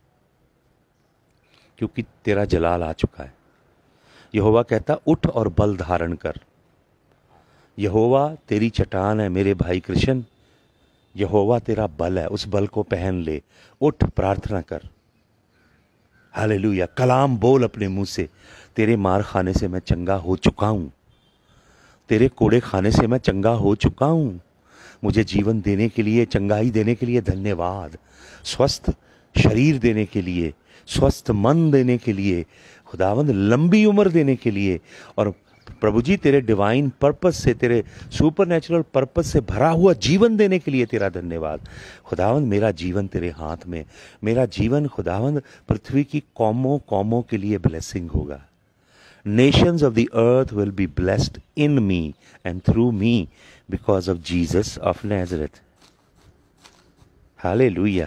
क्योंकि तेरा जलाल आ चुका है। यहोवा कहता उठ और बल धारण कर। यहोवा तेरी चट्टान है मेरे भाई कृष्ण, यहोवा तेरा बल है, उस बल को पहन ले। उठ प्रार्थना कर। हालेलुया। कलाम बोल अपने मुंह से, तेरे मार खाने से मैं चंगा हो चुका हूं, तेरे कोड़े खाने से मैं चंगा हो चुका हूं। मुझे जीवन देने के लिए, चंगाई देने के लिए धन्यवाद। स्वस्थ शरीर देने के लिए, स्वस्थ मन देने के लिए, खुदावंद लंबी उम्र देने के लिए, और प्रभु जी तेरे डिवाइन पर्पस से, तेरे सुपरनेचुरल पर्पस से भरा हुआ जीवन देने के लिए तेरा धन्यवाद। खुदावंद मेरा जीवन तेरे हाथ में, मेरा जीवन खुदावंद पृथ्वी की कौमों कौमों के लिए ब्लेसिंग होगा। Nations of the earth will be blessed in me and through me because of Jesus of Nazareth. Hallelujah.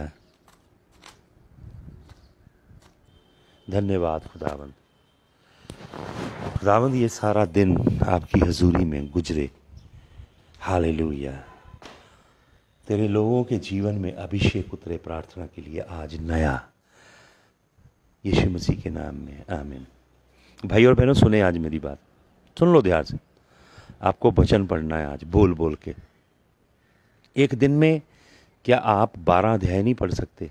धन्यवाद खुदावंद। खुदावंद ये सारा दिन आपकी हजूरी में गुजरे। हालेलुया। तेरे लोगों के जीवन में अभिषेक उतरे प्रार्थना के लिए आज नया, यीशु मसीह के नाम में आमीन। भाई और बहनों सुने आज मेरी बात, सुन लो ध्यान से। आपको वचन पढ़ना है आज बोल बोल के। एक दिन में क्या आप 12 अध्याय नहीं पढ़ सकते?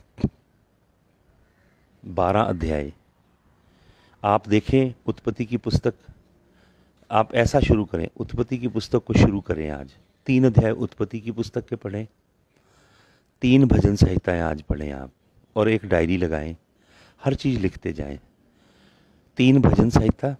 12 अध्याय आप देखें उत्पत्ति की पुस्तक। आप ऐसा शुरू करें, उत्पत्ति की पुस्तक को शुरू करें आज। 3 अध्याय उत्पत्ति की पुस्तक के पढ़ें, 3 भजन संहिताएं आज पढ़ें आप, और एक डायरी लगाएं, हर चीज़ लिखते जाएं। 3 भजन संहिता,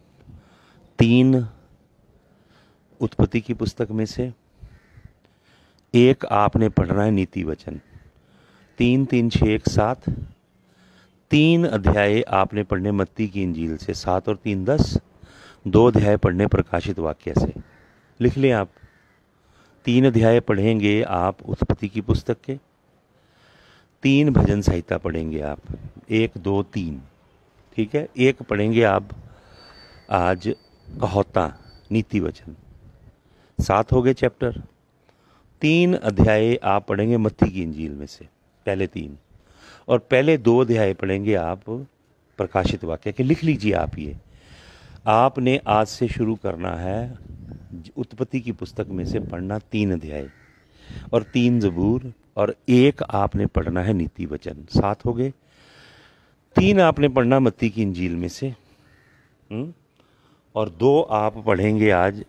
3 उत्पत्ति की पुस्तक में से, एक आपने पढ़ना है नीति वचन। 3 3 6 1 7, 3 अध्याय आपने पढ़ने मत्ती की इंजील से, 7 और 3 10, 2 अध्याय पढ़ने प्रकाशित वाक्य से। लिख लें आप। 3 अध्याय पढ़ेंगे आप उत्पत्ति की पुस्तक के, 3 भजन संहिता पढ़ेंगे आप, 1 2 3, ठीक है। 1 पढ़ेंगे आप आज कहोता नीति वचन, 7 हो गए चैप्टर। 3 अध्याय आप पढ़ेंगे मत्ती की इंजील में से, पहले 3, और पहले 2 अध्याय पढ़ेंगे आप प्रकाशित वाक्य के। लिख लीजिए आप ये। आपने आज से शुरू करना है उत्पत्ति की पुस्तक में से पढ़ना 3 अध्याय और 3 ज़बूर, और 1 आपने पढ़ना है नीति वचन। 7 हो गए। 3 आपने पढ़ना मत्ती की इंजील में से, और 2 आप पढ़ेंगे आज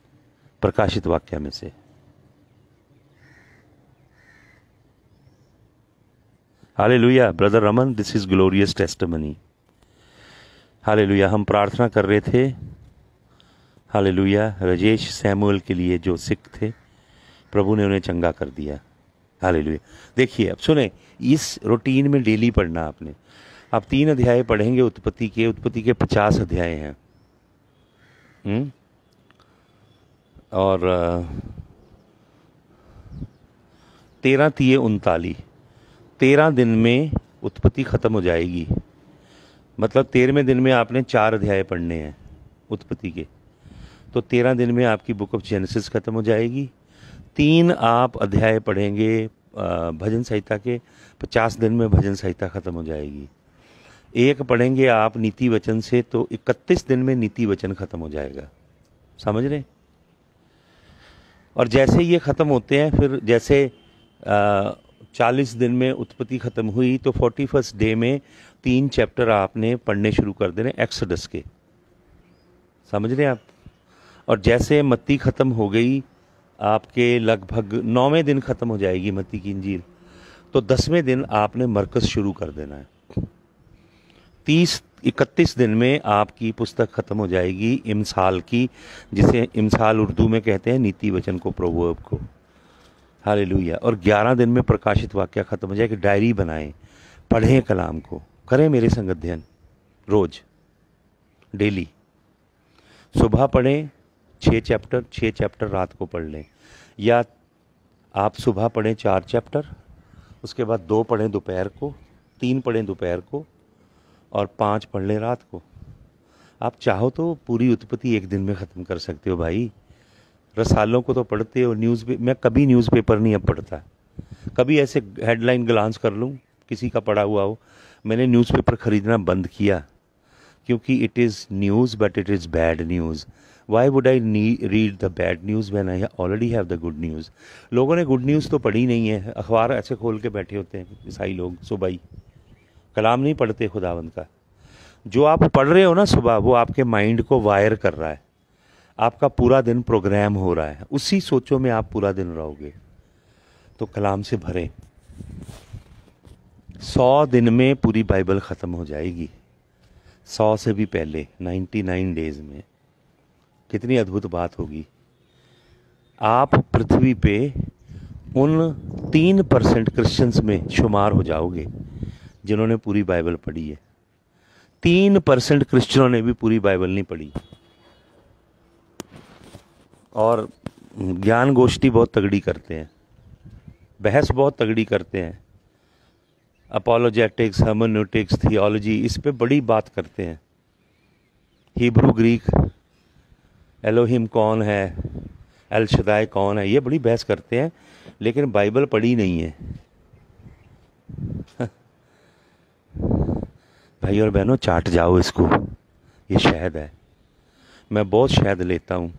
प्रकाशित वाक्य में से। Hallelujah brother Raman, this is glorious testimony. Hallelujah. हम प्रार्थना कर रहे थे हालेलुया राजेश सैमुअल के लिए जो सिख थे, प्रभु ने उन्हें चंगा कर दिया। हालेलुया। देखिए अब सुने, इस रूटीन में डेली पढ़ना आपने। आप 3 अध्याय पढ़ेंगे उत्पत्ति के 50 अध्याय हैं। और 13 तिये 39, 13 दिन में उत्पत्ति खत्म हो जाएगी। मतलब 13वें दिन में आपने 4 अध्याय पढ़ने हैं उत्पत्ति के, तो 13 दिन में आपकी बुक ऑफ जेनेसिस खत्म हो जाएगी। 3 आप अध्याय पढ़ेंगे भजन संहिता के, 50 दिन में भजन संहिता खत्म हो जाएगी। 1 पढ़ेंगे आप नीति वचन से, तो 31 दिन में नीति वचन खत्म हो जाएगा। समझ रहे? और जैसे ये खत्म होते हैं, फिर जैसे 40 दिन में उत्पत्ति खत्म हुई, तो 41st डे में 3 चैप्टर आपने पढ़ने शुरू कर देने एक्सोडस के। समझ रहे हैं आप? और जैसे मत्ती खत्म हो गई, आपके लगभग 9वें दिन खत्म हो जाएगी मत्ती की इंजील, तो 10वें दिन आपने मरकस शुरू कर देना है। 31 दिन में आपकी पुस्तक खत्म हो जाएगी इमसाल की, जिसे इमसाल उर्दू में कहते हैं नीति वचन को, प्रोवर्ब को। हालेलुया। और 11 दिन में प्रकाशित वाक्य खत्म हो जाएगी। डायरी बनाएं, पढ़ें कलाम को, करें मेरे संग अध्ययन रोज डेली। सुबह पढ़ें 6 चैप्टर रात को पढ़ लें, या आप सुबह पढ़ें 4 चैप्टर, उसके बाद 2 पढ़ें दोपहर को, 3 पढ़ें दोपहर को, और 5 पढ़ लें रात को। आप चाहो तो पूरी उत्पत्ति 1 दिन में ख़त्म कर सकते हो भाई। रसालों को तो पढ़ते हो, मैं कभी न्यूज़पेपर नहीं अब पढ़ता। कभी ऐसे हेडलाइन ग्लांस कर लूँ किसी का पढ़ा हुआ हो, मैंने न्यूज़पेपर ख़रीदना बंद किया, क्योंकि it is news but it is bad news. Why would I read the bad news when I already have the good news. लोगों ने गुड न्यूज़ तो पढ़ी नहीं है, अखबार ऐसे खोल के बैठे होते हैं ईसाई लोग, सुबह ही कलाम नहीं पढ़ते खुदावंद का। जो आप पढ़ रहे हो ना सुबह, वो आपके माइंड को वायर कर रहा है, आपका पूरा दिन प्रोग्राम हो रहा है, उसी सोचों में आप पूरा दिन रहोगे। तो कलाम से भरें। 100 दिन में पूरी बाइबल ख़त्म हो जाएगी, 100 से भी पहले 99 डेज में। कितनी अद्भुत बात होगी। आप पृथ्वी पे उन 3% क्रिश्चियंस में शुमार हो जाओगे जिन्होंने पूरी बाइबल पढ़ी है। 3% क्रिश्चियनों ने भी पूरी बाइबल नहीं पढ़ी। और ज्ञान गोष्ठी बहुत तगड़ी करते हैं, बहस बहुत तगड़ी करते हैं, अपोलोजेटिक्स, हर्मेन्यूटिक्स, थियोलॉजी, इस पे बड़ी बात करते हैं। हिब्रू ग्रीक, एलोहिम कौन है, एल शदाई कौन है, ये बड़ी बहस करते हैं, लेकिन बाइबल पढ़ी नहीं है। भाई और बहनों, चाट जाओ इसको, ये शहद है। मैं बहुत शहद लेता हूँ,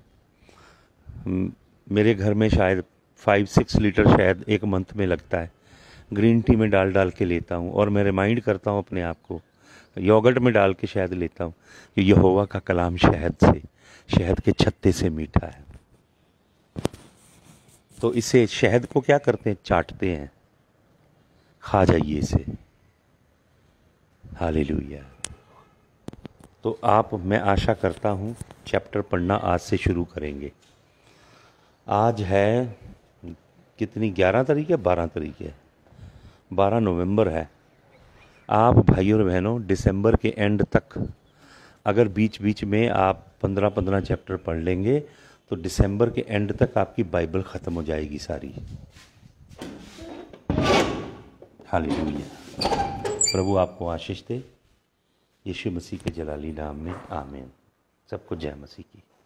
मेरे घर में शायद 5-6 लीटर शहद एक मंथ में लगता है। ग्रीन टी में डाल डाल के लेता हूँ, और मैं रिमाइंड करता हूँ अपने आप को, योगर्ट में डाल के शहद लेता हूँ कि यहोवा का कलाम शहद के छत्ते से मीठा है। तो इसे शहद को क्या करते हैं, चाटते हैं। खा जाइए इसे। हालेलुया। तो मैं आशा करता हूँ चैप्टर पढ़ना आज से शुरू करेंगे। आज है कितनी, 11 तारीख है, 12 तारीख है, 12 नवंबर है। आप भाइयों और बहनों दिसंबर के एंड तक अगर बीच बीच में आप 15-15 चैप्टर पढ़ लेंगे, तो दिसंबर के एंड तक आपकी बाइबल ख़त्म हो जाएगी सारी। हालेलुया। प्रभु आपको आशीष दे, यीशु मसीह के जलाली नाम में, आमीन। सबको जय मसीह की।